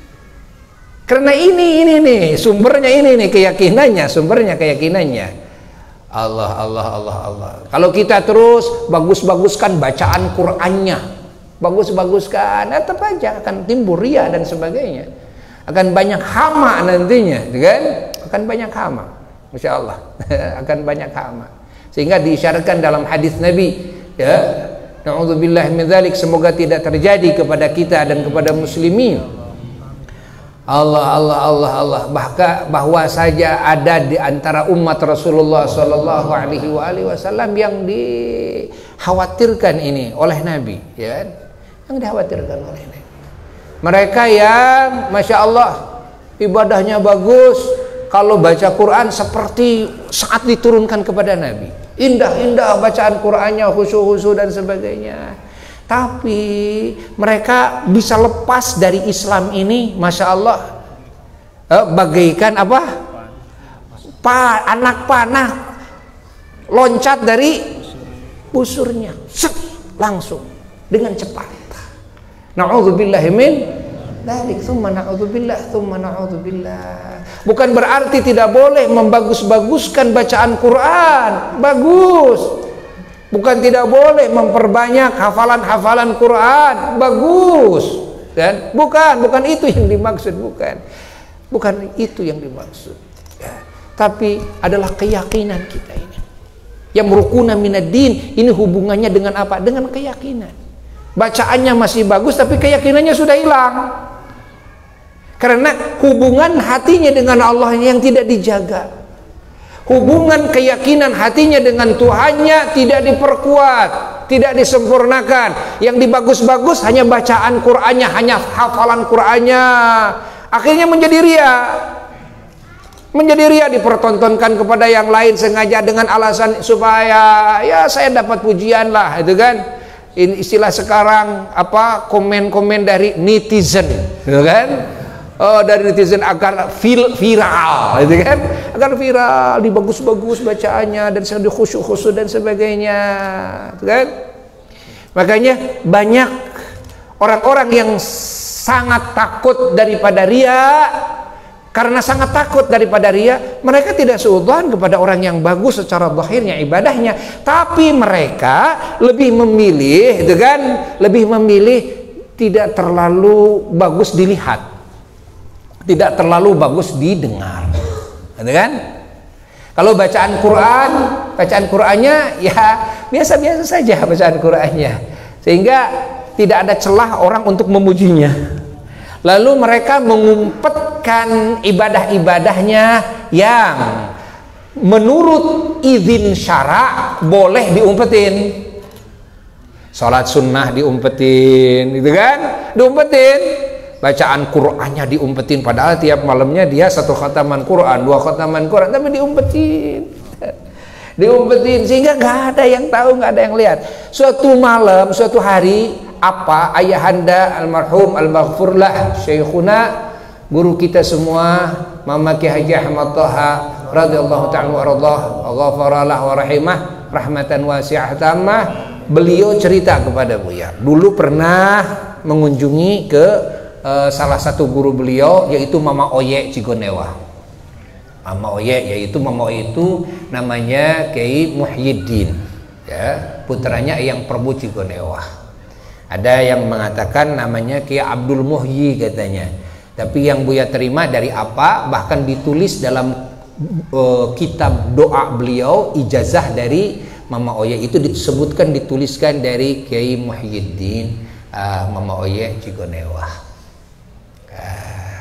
Karena ini ini nih sumbernya, ini nih keyakinannya, sumbernya keyakinannya. Allah Allah Allah Allah. Kalau kita terus bagus-baguskan bacaan Qur'annya, bagus-baguskan, tetap aja akan timbul riya dan sebagainya. Akan banyak hama nantinya, kan? Akan banyak hama, masya Allah. Akan banyak hama. Sehingga diisyaratkan dalam hadis Nabi, ya, na'udzubillah min dzalik, semoga tidak terjadi kepada kita dan kepada muslimin. Allah Allah Allah Allah, bahkan bahwa saja ada di antara umat Rasulullah Shallallahu Alaihi Wasallam yang dikhawatirkan ini oleh Nabi, ya, yang dikhawatirkan oleh Nabi. Mereka yang masya Allah ibadahnya bagus, kalau baca Quran seperti saat diturunkan kepada Nabi, indah-indah bacaan Qurannya, khusyuk-khusyuk dan sebagainya. Tapi mereka bisa lepas dari Islam ini, masya Allah, eh, bagaikan apa? Pa, anak panah loncat dari busurnya, set, langsung dengan cepat. Na'udzubillah min dzalik, tsumma na'udzubillah, tsumma na'udzubillah. Bukan berarti tidak boleh membagus-baguskan bacaan Quran, bagus. Bukan tidak boleh memperbanyak hafalan-hafalan Quran, bagus, kan? Bukan, bukan itu yang dimaksud, bukan, bukan itu yang dimaksud. Ya. Tapi adalah keyakinan kita ini. Yang rukuna minaddin, ini hubungannya dengan apa? Dengan keyakinan. Bacaannya masih bagus, tapi keyakinannya sudah hilang. Karena hubungan hatinya dengan Allah yang tidak dijaga. Hubungan keyakinan hatinya dengan Tuhannya tidak diperkuat, tidak disempurnakan. Yang dibagus-bagus hanya bacaan Qur'annya, hanya hafalan Qur'annya. Akhirnya menjadi riya. Menjadi riya, dipertontonkan kepada yang lain sengaja dengan alasan supaya ya saya dapat pujian lah, itu kan. Ini istilah sekarang apa, komen-komen dari netizen, gitu kan. Oh, dari netizen agar vil, viral, gitu kan, agar viral, dibagus-bagus bacaannya dan sedih khusyuk-khusyuk dan sebagainya, gitu kan. Makanya banyak orang-orang yang sangat takut daripada riya. Karena sangat takut daripada riya, mereka tidak suudzon kepada orang yang bagus secara zahirnya ibadahnya, tapi mereka lebih memilih, gitu kan, lebih memilih tidak terlalu bagus dilihat, tidak terlalu bagus didengar, gitu kan? Kalau bacaan Quran, bacaan Qurannya ya biasa-biasa saja bacaan Qurannya, sehingga tidak ada celah orang untuk memujinya. Lalu mereka mengumpetkan ibadah-ibadahnya yang menurut izin syara boleh diumpetin. Salat sunnah diumpetin, gitu kan? Diumpetin. Bacaan Qur'annya diumpetin, padahal tiap malamnya dia satu khataman Qur'an, dua khataman Qur'an, tapi diumpetin. Diumpetin sehingga nggak ada yang tahu, nggak ada yang lihat. Suatu malam, suatu hari, apa ayahanda almarhum al-maghfurlah syekhuna, guru kita semua, Mama Ki Haji Ahmad Thaha radhiyallahu ta'ala wa radhah, ghafaralah wa rahimah rahmatan wasi'ah tamah, beliau cerita kepada Buya, dulu pernah mengunjungi ke uh, salah satu guru beliau, yaitu Mama Oye Cigonewa. Mama Oye, yaitu Mama Oye itu namanya Kiai Muhyiddin, ya, putranya Eyang Prabu Cigonewa. Ada yang mengatakan namanya Kiai Abdul Muhyi katanya. Tapi yang Buya terima dari apa, bahkan ditulis dalam uh, kitab doa beliau, ijazah dari Mama Oye itu disebutkan, dituliskan dari Kiai Muhyiddin uh, Mama Oye Cigonewa. Uh,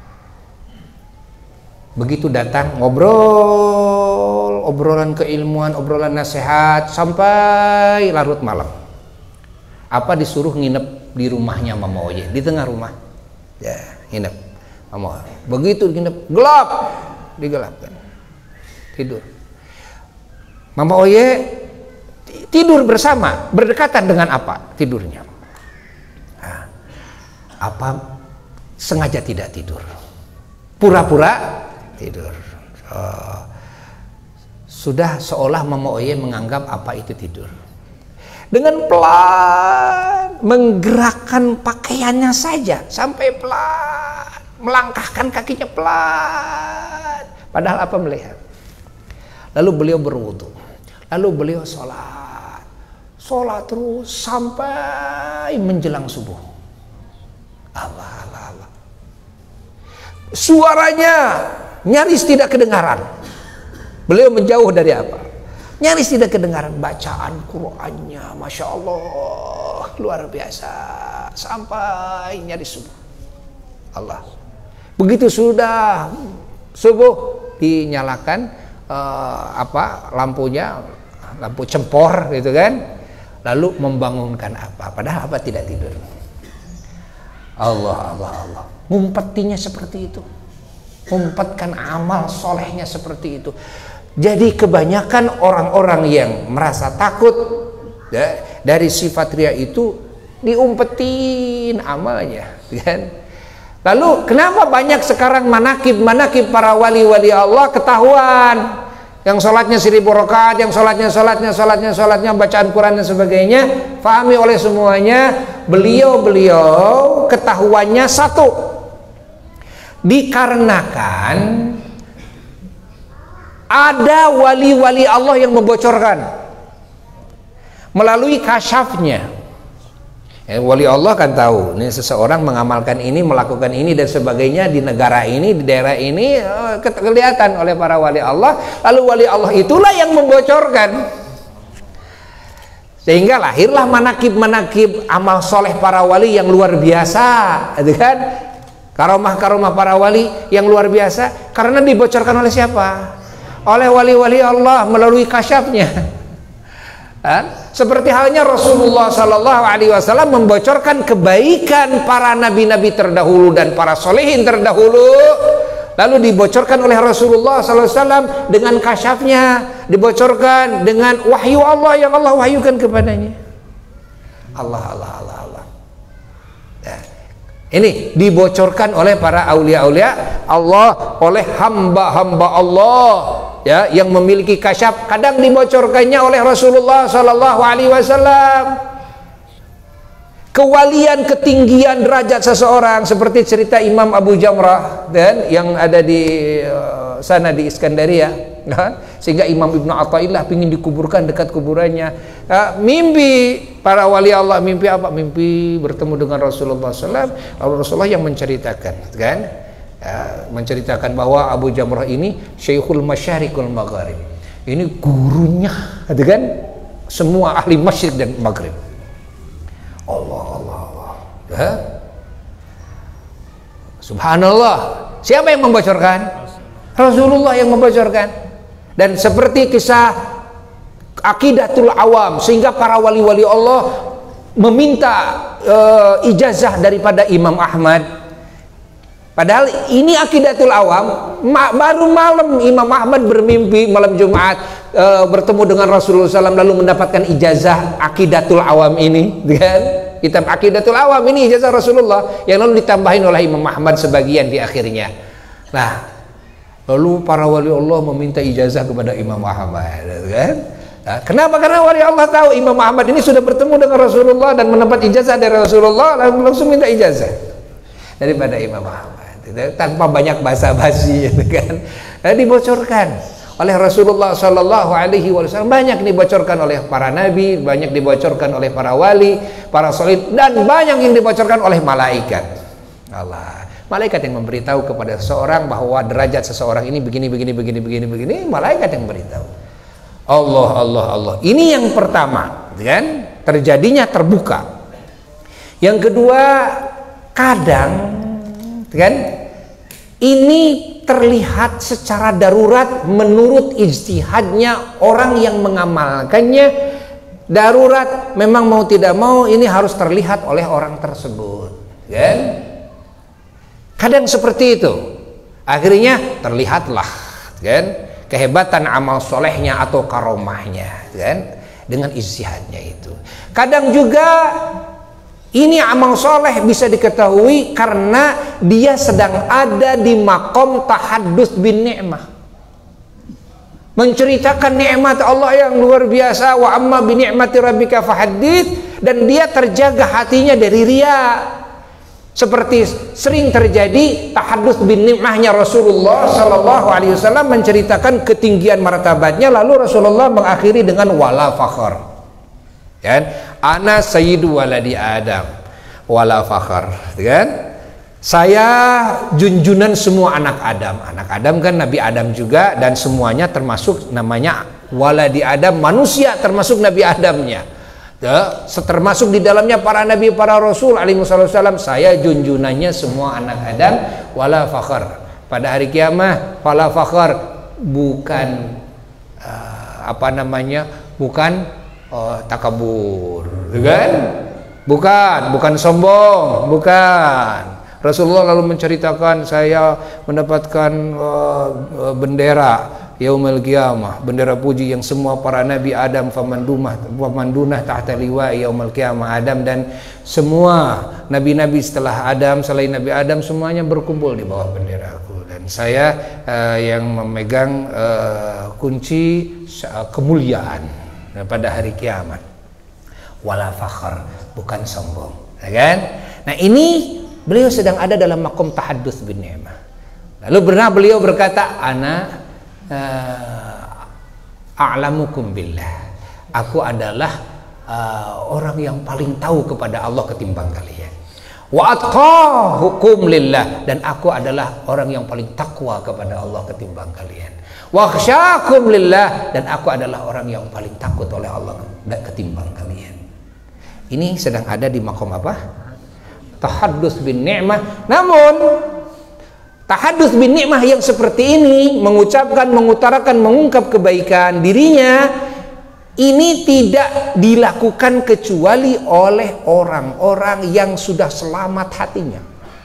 begitu datang ngobrol, obrolan keilmuan, obrolan nasihat sampai larut malam. Apa disuruh nginep di rumahnya Mama Oye, di tengah rumah. Ya, nginep. Mama. Begitu nginep, gelap, digelapkan. Tidur. Mama Oye tidur bersama, berdekatan dengan apa tidurnya? Nah, apa sengaja tidak tidur, pura-pura tidur. Uh, sudah seolah Mama Oye menganggap apa itu tidur. Dengan pelan menggerakkan pakaiannya saja, sampai pelan melangkahkan kakinya pelan. Padahal apa melihat? Lalu beliau berwudu. Lalu beliau sholat, sholat terus sampai menjelang subuh. Allah, Allah, Allah. Suaranya nyaris tidak kedengaran. Beliau menjauh dari apa? Nyaris tidak kedengaran. Bacaan Qur'annya, Masya Allah, luar biasa. Sampai nyaris subuh. Allah. Begitu sudah subuh, dinyalakan uh, apa lampunya, lampu cempor gitu kan, lalu membangunkan apa, padahal apa tidak tidur. Allah, Allah, Allah, ngumpetinya seperti itu, ngumpetkan amal solehnya seperti itu. Jadi kebanyakan orang-orang yang merasa takut ya, dari sifat ria itu diumpetin amalnya kan. Lalu kenapa banyak sekarang manakib-manakib para wali-wali Allah ketahuan? Yang sholatnya seribu rakaat, yang sholatnya sholatnya sholatnya sholatnya bacaan Quran dan sebagainya, fahami oleh semuanya. Beliau-beliau ketahuannya satu, dikarenakan ada wali-wali Allah yang membocorkan melalui kasyafnya. Ya, wali Allah kan tahu, ini seseorang mengamalkan ini, melakukan ini dan sebagainya di negara ini, di daerah ini, kelihatan oleh para wali Allah. Lalu wali Allah itulah yang membocorkan, sehingga lahirlah manakib-manakib amal soleh para wali yang luar biasa, gitu kan? Karomah-karomah para wali yang luar biasa karena dibocorkan oleh siapa? Oleh wali-wali Allah melalui kasyafnya. Seperti halnya Rasulullah Sallallahu Alaihi Wasallam membocorkan kebaikan para nabi-nabi terdahulu dan para solehin terdahulu, lalu dibocorkan oleh Rasulullah Sallallahu Alaihi Wasallam dengan kasyafnya, dibocorkan dengan wahyu Allah yang Allah wahyukan kepadanya. Allah, Allah, Allah, Allah. Ya. Ini dibocorkan oleh para aulia-aulia Allah, oleh hamba-hamba Allah. Ya, yang memiliki kasyaf, kadang dibocorkannya oleh Rasulullah Sallallahu Alaihi Wasallam. Kewalian, ketinggian derajat seseorang seperti cerita Imam Abu Jamrah dan yang ada di uh, sana di Iskandaria, ya, sehingga Imam Ibnu Athaillah ingin dikuburkan dekat kuburannya. Uh, mimpi para wali Allah, mimpi apa? Mimpi bertemu dengan Rasulullah Sallallahu Alaihi Wasallam. Rasulullah yang menceritakan, kan? Ya, menceritakan bahwa Abu Jamrah ini Syekhul Masyariqul Maghrib. Ini gurunya, gitu kan? Semua ahli Masyriq dan Maghrib. Allah, Allah, Allah. Ya? Subhanallah. Siapa yang membocorkan? Rasulullah yang membocorkan. Dan seperti kisah Aqidatul Awam, sehingga para wali-wali Allah meminta uh, ijazah daripada Imam Ahmad. Padahal ini Aqidatul Awam, ma baru malam Imam Ahmad bermimpi malam Jumat e, bertemu dengan Rasulullah shallallahu alaihi wasallam, lalu mendapatkan ijazah Aqidatul Awam ini, kan? Kitab Aqidatul Awam ini ijazah Rasulullah yang lalu ditambahin oleh Imam Ahmad sebagian di akhirnya. Nah, lalu para wali Allah meminta ijazah kepada Imam Ahmad, kan? Nah, kenapa? Karena wali Allah tahu Imam Ahmad ini sudah bertemu dengan Rasulullah dan mendapat ijazah dari Rasulullah, lalu langsung minta ijazah daripada Imam Ahmad. Tanpa banyak basa-basi, kan? Nah, dibocorkan oleh Rasulullah Sallallahu Alaihi Wasallam, banyak dibocorkan oleh para nabi, banyak dibocorkan oleh para wali, para solid, dan banyak yang dibocorkan oleh malaikat. Allah, Malaikat yang memberitahu kepada seseorang bahwa derajat seseorang ini begini begini begini begini begini, malaikat yang beritahu. Allah Allah Allah. Ini yang pertama, kan? Terjadinya terbuka. Yang kedua, kadang kan ini terlihat secara darurat menurut ijtihadnya orang yang mengamalkannya. Darurat, memang mau tidak mau ini harus terlihat oleh orang tersebut, kan? Kadang seperti itu. Akhirnya terlihatlah, kan, kehebatan amal solehnya atau karomahnya, kan, dengan ijtihadnya itu. Kadang juga ini amal soleh bisa diketahui karena dia sedang ada di makom tahaddus bin ni'mah, menceritakan nikmat Allah yang luar biasa. Wa amma bi ni'mati rabbika fahaddits, dan dia terjaga hatinya dari riya. Seperti sering terjadi tahaddus bin ni'mahnya Rasulullah sallallahu alaihi wasallam, menceritakan ketinggian martabatnya, lalu Rasulullah mengakhiri dengan wala fakhr, kan? Ana sayyidu waladi Adam wala fakhr, kan? Saya junjunan semua anak Adam. Anak Adam kan Nabi Adam juga, dan semuanya termasuk namanya waladi Adam, manusia termasuk Nabi Adamnya. Ya, termasuk di dalamnya para nabi, para rasul alaihi wasallam. Saya junjunannya semua anak Adam wala fakhr. Pada hari kiamat wala fakhr, bukan uh, apa namanya? Bukan uh, takabur, kan? Bukan, bukan sombong, bukan. Rasulullah lalu menceritakan, saya mendapatkan uh, uh, bendera yaumul qiyamah, bendera puji yang semua para nabi Adam famandumah famandunah tahta liwa yaumul qiyamah Adam, dan semua nabi-nabi setelah Adam, selain Nabi Adam, semuanya berkumpul di bawah benderaku, dan saya uh, yang memegang uh, kunci uh, kemuliaan pada hari kiamat. Wala fakhr, bukan sombong, ya kan? Nah, ini beliau sedang ada dalam makom tahaddus bin ni'mah. Lalu pernah beliau berkata, ana uh, a'lamukum billah. Aku adalah uh, orang yang paling tahu kepada Allah ketimbang kalian. Wa atqahukum lillah, dan aku adalah orang yang paling takwa kepada Allah ketimbang kalian. Wa khsyakum lillah, dan aku adalah orang yang paling takut oleh Allah ketimbang kalian. Ini sedang ada di makom apa? Tahaddus bin ni'mah. Namun tahaddus bin ni'mah yang seperti ini, mengucapkan, mengutarakan, mengungkap kebaikan dirinya, ini tidak dilakukan kecuali oleh orang-orang yang sudah selamat hatinya,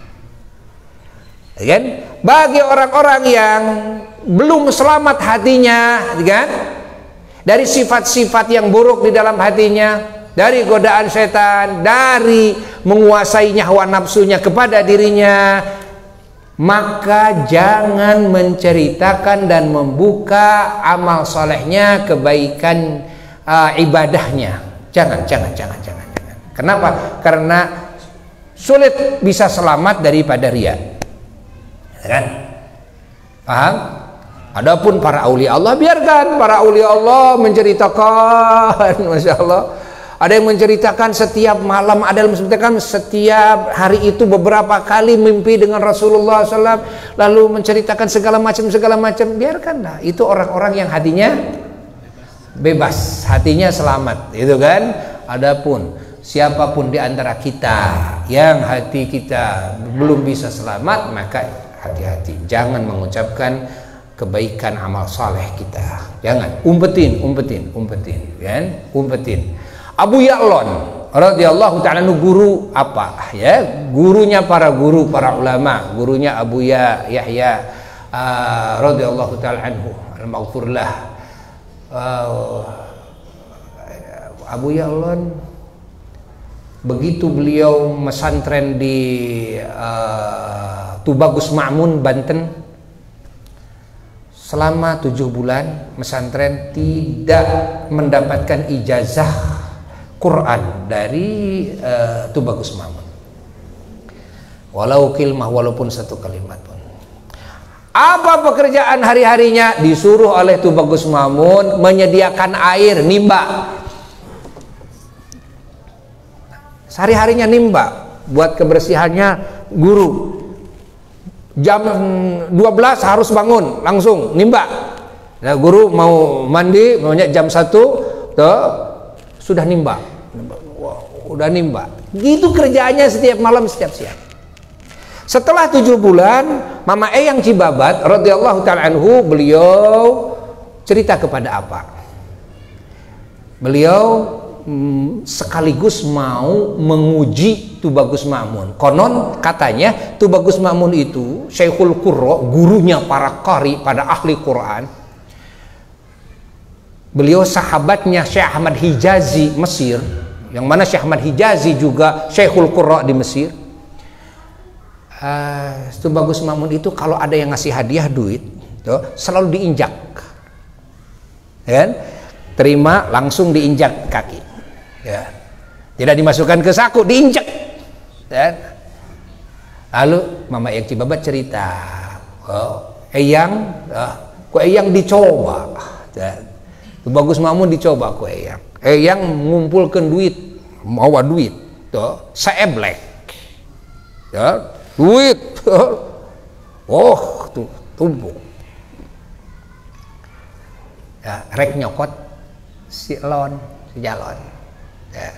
kan? Bagi orang-orang yang belum selamat hatinya, kan, dari sifat-sifat yang buruk di dalam hatinya, dari godaan setan, dari menguasai hawa nafsunya kepada dirinya, maka jangan menceritakan dan membuka amal solehnya, kebaikan uh, ibadahnya. Jangan, jangan, jangan, jangan, jangan. Kenapa? Karena sulit bisa selamat daripada riya, kan? Paham? Adapun para aulia Allah, biarkan para aulia Allah menceritakan, masya Allah. Ada yang menceritakan setiap malam, ada yang menceritakan setiap hari itu beberapa kali mimpi dengan Rasulullah shallallahu alaihi wasallam, lalu menceritakan segala macam segala macam. Biarkanlah, itu orang-orang yang hatinya bebas, hatinya selamat, itu kan. Adapun siapapun di antara kita yang hati kita belum bisa selamat, maka hati-hati, jangan mengucapkan kebaikan amal saleh kita. Jangan, umpetin, umpetin, umpetin, kan? Umpetin. Abu Ya'lan radhiyallahu ta'ala anhu, guru apa ya? Gurunya para guru, para ulama, gurunya Abu Ya Yahya uh, radhiyallahu ta'ala anhu, al-maghfurlah. Uh, Abu Ya'lan, begitu beliau mesantren di uh, Tubagus Ma'mun, Banten, selama tujuh bulan mesantren, tidak mendapatkan ijazah Quran dari uh, Tubagus Ma'mun, walau kilmah, walaupun satu kalimat pun. Apa pekerjaan hari-harinya? Disuruh oleh Tubagus Ma'mun menyediakan air, nimba. Sehari-harinya nimba buat kebersihannya guru. jam dua belas harus bangun langsung nimba. Nah, guru mau mandi maunya jam satu tuh sudah nimba. Wow, udah nimba. Gitu kerjaannya setiap malam setiap siang. Setelah tujuh bulan, Mama Eyang Cibabat radhiyallahu ta'ala anhu, beliau cerita kepada apa? Beliau hmm, sekaligus mau menguji Tubagus Ma'mun. Konon katanya Tubagus Ma'mun itu Syekhul Qurra, gurunya para qari, pada ahli Quran. Beliau sahabatnya Syekh Ahmad Hijazi Mesir, yang mana Syekh Ahmad Hijazi juga Syekhul Qurra di Mesir. Uh, Tubagus Ma'mun itu kalau ada yang ngasih hadiah duit tuh, selalu diinjak, kan? Terima langsung diinjak kaki, ya. Tidak dimasukkan ke saku, diinjak, kan? Lalu Mama Eyang Cibabat cerita, oh, Eyang, uh, ku Eyang dicoba, kan? Tubagus Ma'mun dicoba ku Eyang, Eyang ngumpulkan duit, bawa duit, tuh, seeblek, ya. Duit, oh tuh tumpuk, ya, rek nyokot si lon, si jalon, ya.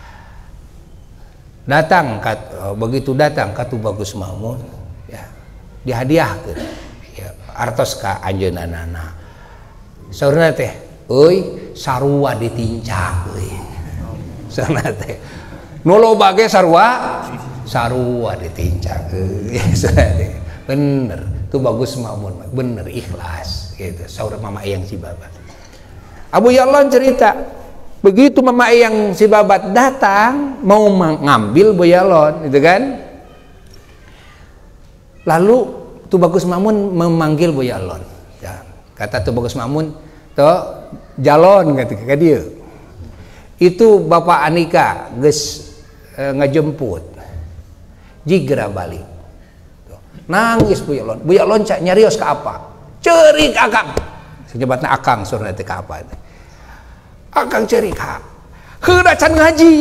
Datang, kat, oh, begitu datang ke Tubagus Ma'mun, ya, dihadiahkan, ya, artos ka anjeunana, saurna teh, euy sarua ditincak, euy, saurna teh, nu loba ge sarua. Sarua ditincak, bener, Tubagus Ma'mun, bener ikhlas, gitu. Saudara Mama Eyang Cibabat. Abu Ya'lan cerita, begitu Mama Eyang Cibabat datang mau mengambil Bu Ya'lan, gitu kan? Lalu Tubagus Ma'mun memanggil Bu Ya'lan. Ya, kata Tubagus Ma'mun, toh jalon kata dia. Itu Bapak Anika geus e, ngejemput. Jigra balik, nangis Bu Ya'lan. Bu Ya'lan cak nyarios ke apa? Cerik akang, sejebatna akang surna teh ka apa? Akang cerik ha, heuda can ngaji,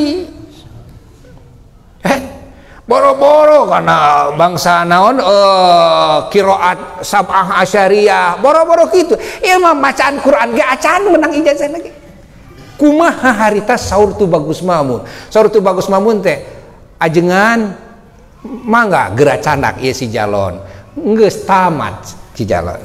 eh boro-boro karena bangsa naon eh qiraat sab'ah asyariyah, boro-boro gitu. Ieu mah bacaan Quran ge acan menang ijazah lagi. Kumaha harita saur Tubagus Ma'mun? Saur Tubagus Ma'mun teh ajengan mangga gerak candak ieu si jalon geus tamat si jalon.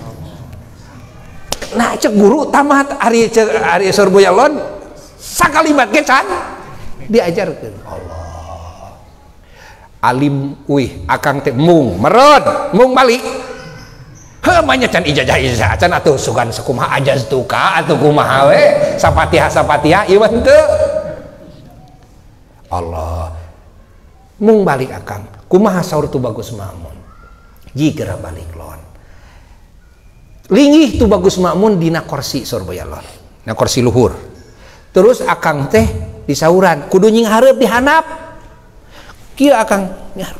Nah cek guru tamat ari cek ari saur Bu Ya'lan sakalimat ge can diajarkeun. Allah alim wih akang teh mung meron mung balik heuh manya can ijazah ijazah can atuh sugan sakumaha ajaz tuka atuh kumaha we sapatiha sapatiha ieu teu. Allah mung balik akang kumaha saur Tubagus Ma'mun jigra balik lon linggih Tubagus Ma'mun dina kursi saur Bu Ya'lan na kursi luhur terus akang teh disauran kudu nying hareup dihanap kieu akang nyarep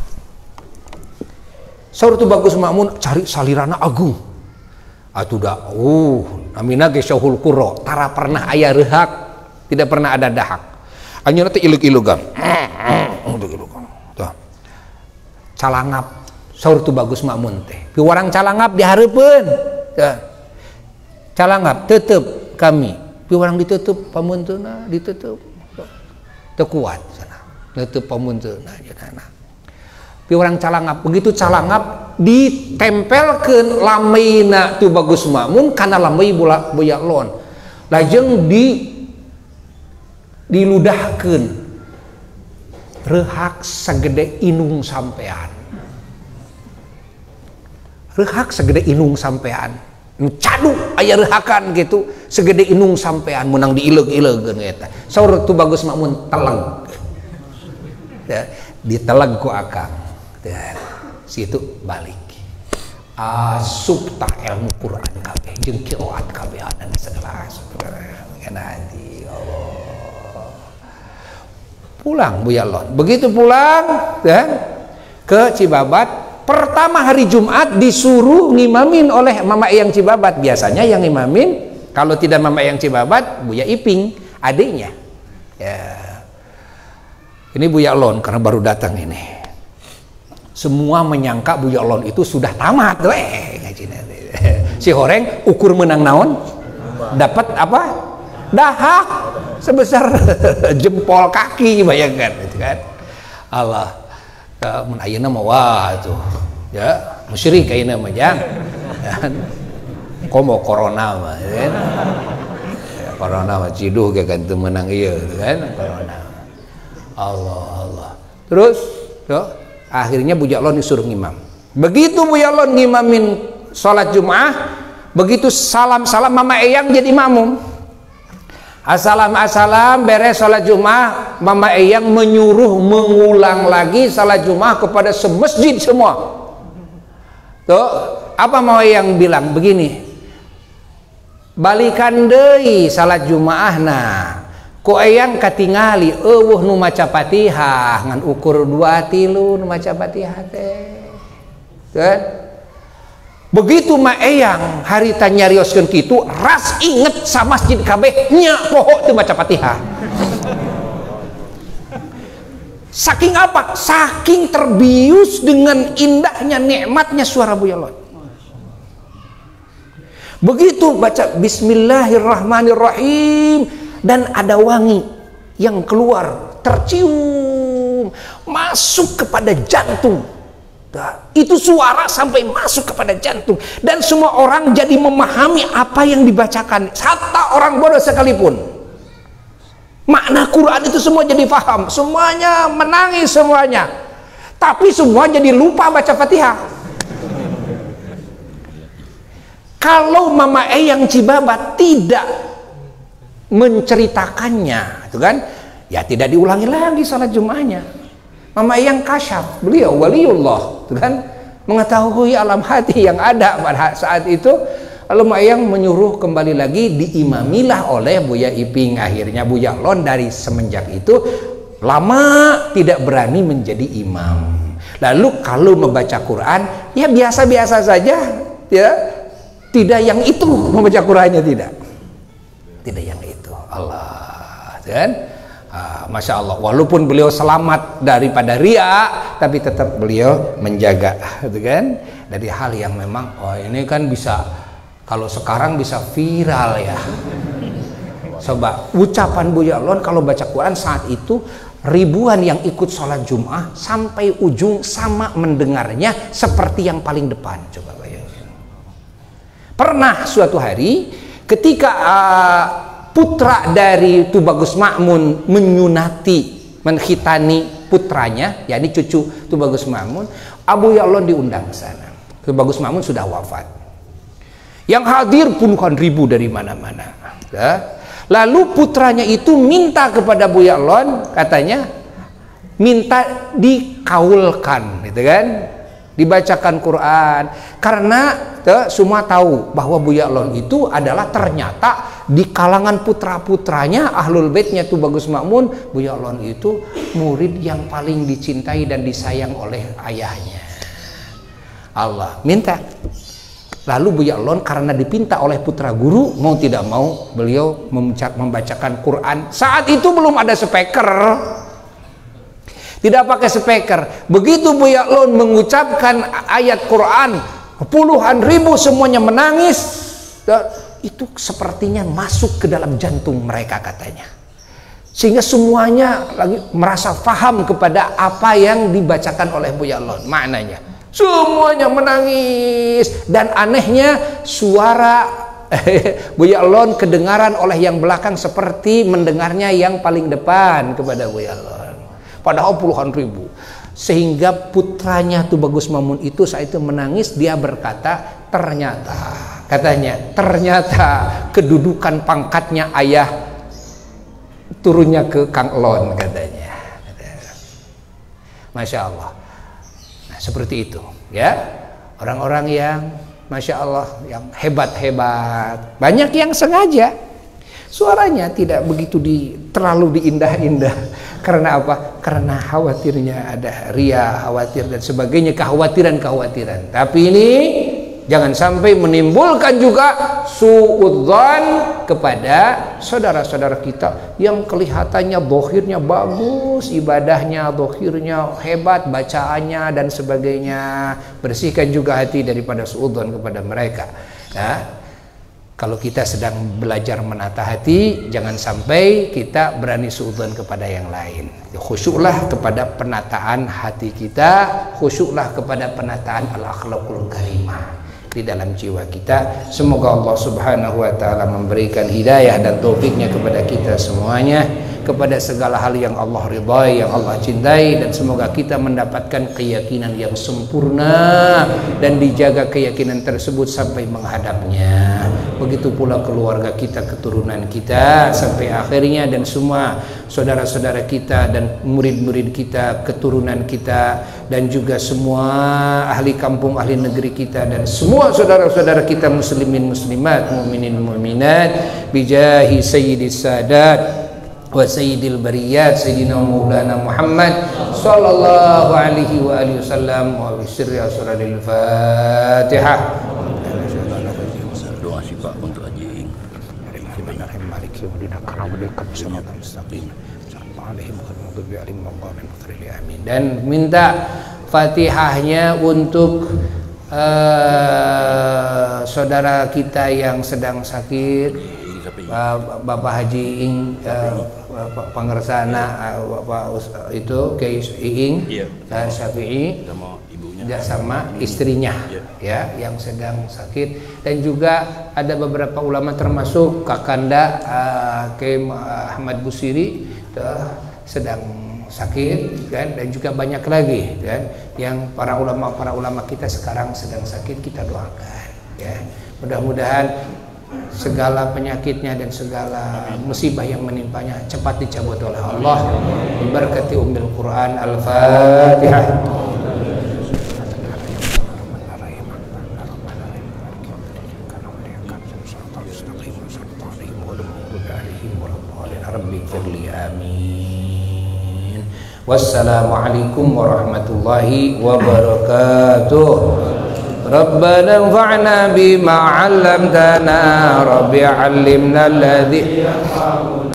saur Tubagus Ma'mun cari salirana agung atuh da uh namina ge Syekhul Qurra tara pernah aya rehak tidak pernah ada dahak anjeunna teh ileug-ilegan calangap saur Tubagus Ma'mun teh piwarang calangap dihareupeun calangap tetep kami piwarang ditutup pamunteuna ditutup teu kuat cenah neutup pamunteuna cenah piwarang calangap begitu calangap ditempelkeun lameina Tubagus Ma'mun kana lamei Bu Ya'lan lajeng di diludahkeun rehak segede inung sampean rehak segede inung sampean cadu aya rehakan gitu segede inung sampean menang diileug-ileugkeun eta saur Tubagus Ma'mun teleg ya, diteleg ku akang ya, situ balik asupta ilmu Quran kabeh jeung qiraat kabeh dan segala kana hati Allah pulang Bu Ya'lan begitu pulang ya, ke Cibabat pertama hari Jumat disuruh ngimamin oleh Mama Eyang Cibabat biasanya yang ngimamin kalau tidak Mama Eyang Cibabat Buya Iping adiknya ya ini Bu Ya'lan karena baru datang ini Semua menyangka Buya Lon itu sudah tamat, weh ngaji nanti. Si Horeng ukur menang naon, dapat apa? Dahak sebesar jempol kaki, bayangkan, gitu kan? Allah, mun ayeuna mah wah tuh, ya musyrik ayeuna mah jang. Komo corona mah, kan? Ya, corona mah ciduh ge kan teu meunang ieu, kan? Corona. Allah Allah. Terus, tuh, akhirnya Buya Lon disuruh ngimam. Begitu Buya Lon ngimamin sholat Jumat, begitu salam-salam Mama Eyang jadi makmum. Assalam assalam beres sholat Jumat, Mama Eyang menyuruh mengulang lagi sholat Jumat kepada semasjid semua. Tuh, apa Mama Eyang bilang? Begini, balikan deui salat Jumaahna. Ku Eyang katingali eueuh nu maca Fatihah ngan ukur dua tilu nu maca Fatihah teh. Kan? Begitu Ma Eyang harita nyarioskeun kitu, ras inget sa masjid kabeh nya poho teu maca Fatihah. Saking apa? Saking terbius dengan indahnya nikmatnya suara Buya Lon. Begitu baca Bismillahirrahmanirrahim dan ada wangi yang keluar, tercium masuk kepada jantung. Nah, itu suara sampai masuk kepada jantung dan semua orang jadi memahami apa yang dibacakan, hatta orang bodoh sekalipun. Makna Quran itu semua jadi paham, semuanya menangis semuanya, tapi semua jadi lupa baca Fatihah. Kalau Mama Eyang Cibabat tidak menceritakannya, itu kan, ya tidak diulangi lagi salat Jumatnya. Mama Eyang kasyaf, beliau waliullah, itu kan, mengetahui alam hati yang ada pada saat itu. Lalu Mama Eyang menyuruh kembali lagi diimamilah oleh Buya Iping. Akhirnya Buya Lon dari semenjak itu lama tidak berani menjadi imam. Lalu kalau membaca Quran ya biasa-biasa saja, ya, tidak yang itu membaca Qurannya, tidak, tidak yang itu. Allah, kan? Ah, Masya Allah, walaupun beliau selamat daripada ria, tapi tetap beliau menjaga, gitu kan, dari hal yang memang, oh ini kan bisa, kalau sekarang bisa viral ya. Coba ucapan Buya Lon kalau baca Quran saat itu ribuan yang ikut sholat Jum'ah sampai ujung sama mendengarnya seperti yang paling depan. Coba bayangin. Pernah suatu hari ketika uh, putra dari Tubagus Makmun menyunati, menkhitani putranya, yakni cucu Tubagus Makmun, Buya Lon diundang ke sana. Tubagus Makmun sudah wafat. Yang hadir puluhan ribu dari mana-mana. Ya. Lalu putranya itu minta kepada Buya Lon, katanya minta dikaulkan, gitu kan? Dibacakan Quran, karena te, semua tahu bahwa Buya Lon itu adalah ternyata di kalangan putra-putranya Ahlul Baitnya Tubagus Makmun, Buya Lon itu murid yang paling dicintai dan disayang oleh ayahnya. Allah minta. Lalu Buya Lon karena dipinta oleh putra guru, mau tidak mau beliau membacakan Quran. Saat itu belum ada speaker, tidak pakai speaker. Begitu Buya Lon mengucapkan ayat Quran, puluhan ribu semuanya menangis. Itu sepertinya masuk ke dalam jantung mereka, katanya. Sehingga semuanya lagi merasa paham kepada apa yang dibacakan oleh Buya Lon, maknanya. Semuanya menangis, dan anehnya suara Buya Lon kedengaran oleh yang belakang seperti mendengarnya yang paling depan kepada Buya Lon. Padahal puluhan ribu. Sehingga putranya Tubagus Makmun itu saat itu menangis, dia berkata, ternyata, katanya, ternyata kedudukan pangkatnya ayah turunnya ke Kang Lon, katanya. Masya Allah. Seperti itu, ya, orang-orang yang Masya Allah, yang hebat-hebat. Banyak yang sengaja suaranya tidak begitu di, terlalu diindah-indah. Karena apa? Karena khawatirnya ada ria, khawatir dan sebagainya, kekhawatiran-kekhawatiran. Tapi ini jangan sampai menimbulkan juga suudzon, kepada saudara-saudara kita yang kelihatannya dohirnya bagus, ibadahnya, dohirnya hebat, bacaannya dan sebagainya. Bersihkan juga hati daripada suudzon kepada mereka. Nah, kalau kita sedang belajar menata hati, jangan sampai kita berani suudzon kepada yang lain. Khusyuklah kepada penataan hati kita, khusyuklah kepada penataan al-akhlaqul karimah di dalam jiwa kita. Semoga Allah Subhanahu wa taala memberikan hidayah dan taufiknya kepada kita semuanya, kepada segala hal yang Allah ridhai, yang Allah cintai, dan semoga kita mendapatkan keyakinan yang sempurna dan dijaga keyakinan tersebut sampai menghadapnya. Begitu pula keluarga kita, keturunan kita sampai akhirnya, dan semua saudara-saudara kita dan murid-murid kita, keturunan kita, dan juga semua ahli kampung, ahli negeri kita, dan semua saudara-saudara kita muslimin muslimat, mukminin mu'minat, bijahi sayyidis sadat wa sayyidil bariyat sayyidina maulana Muhammad sallallahu alaihi wa alihi wasallam wa bisirri asraril Fatihah. Doa sifat untuk Haji Ing. Dan minta Fatihahnya untuk uh, saudara kita yang sedang sakit, Bapak Haji Ing, uh, Pangersana, uh, Bapak itu Kiai Iing, dan Syafi'i, tidak sama istrinya, ya, yang sedang sakit, dan juga ada beberapa ulama termasuk Kakanda uh, Kiai Ahmad Busiri uh, sedang sakit, kan, dan juga banyak lagi, kan, yang para ulama para ulama kita sekarang sedang sakit, kita doakan, ya, mudah-mudahan segala penyakitnya dan segala musibah yang menimpanya cepat dicabut oleh Allah berkati Ummul Quran. Al-Fatihah. Amin. Wassalamualaikum warahmatullahi wabarakatuh. Rabbana anfa'na bima 'allamtana, Rabbi 'allimna alladhi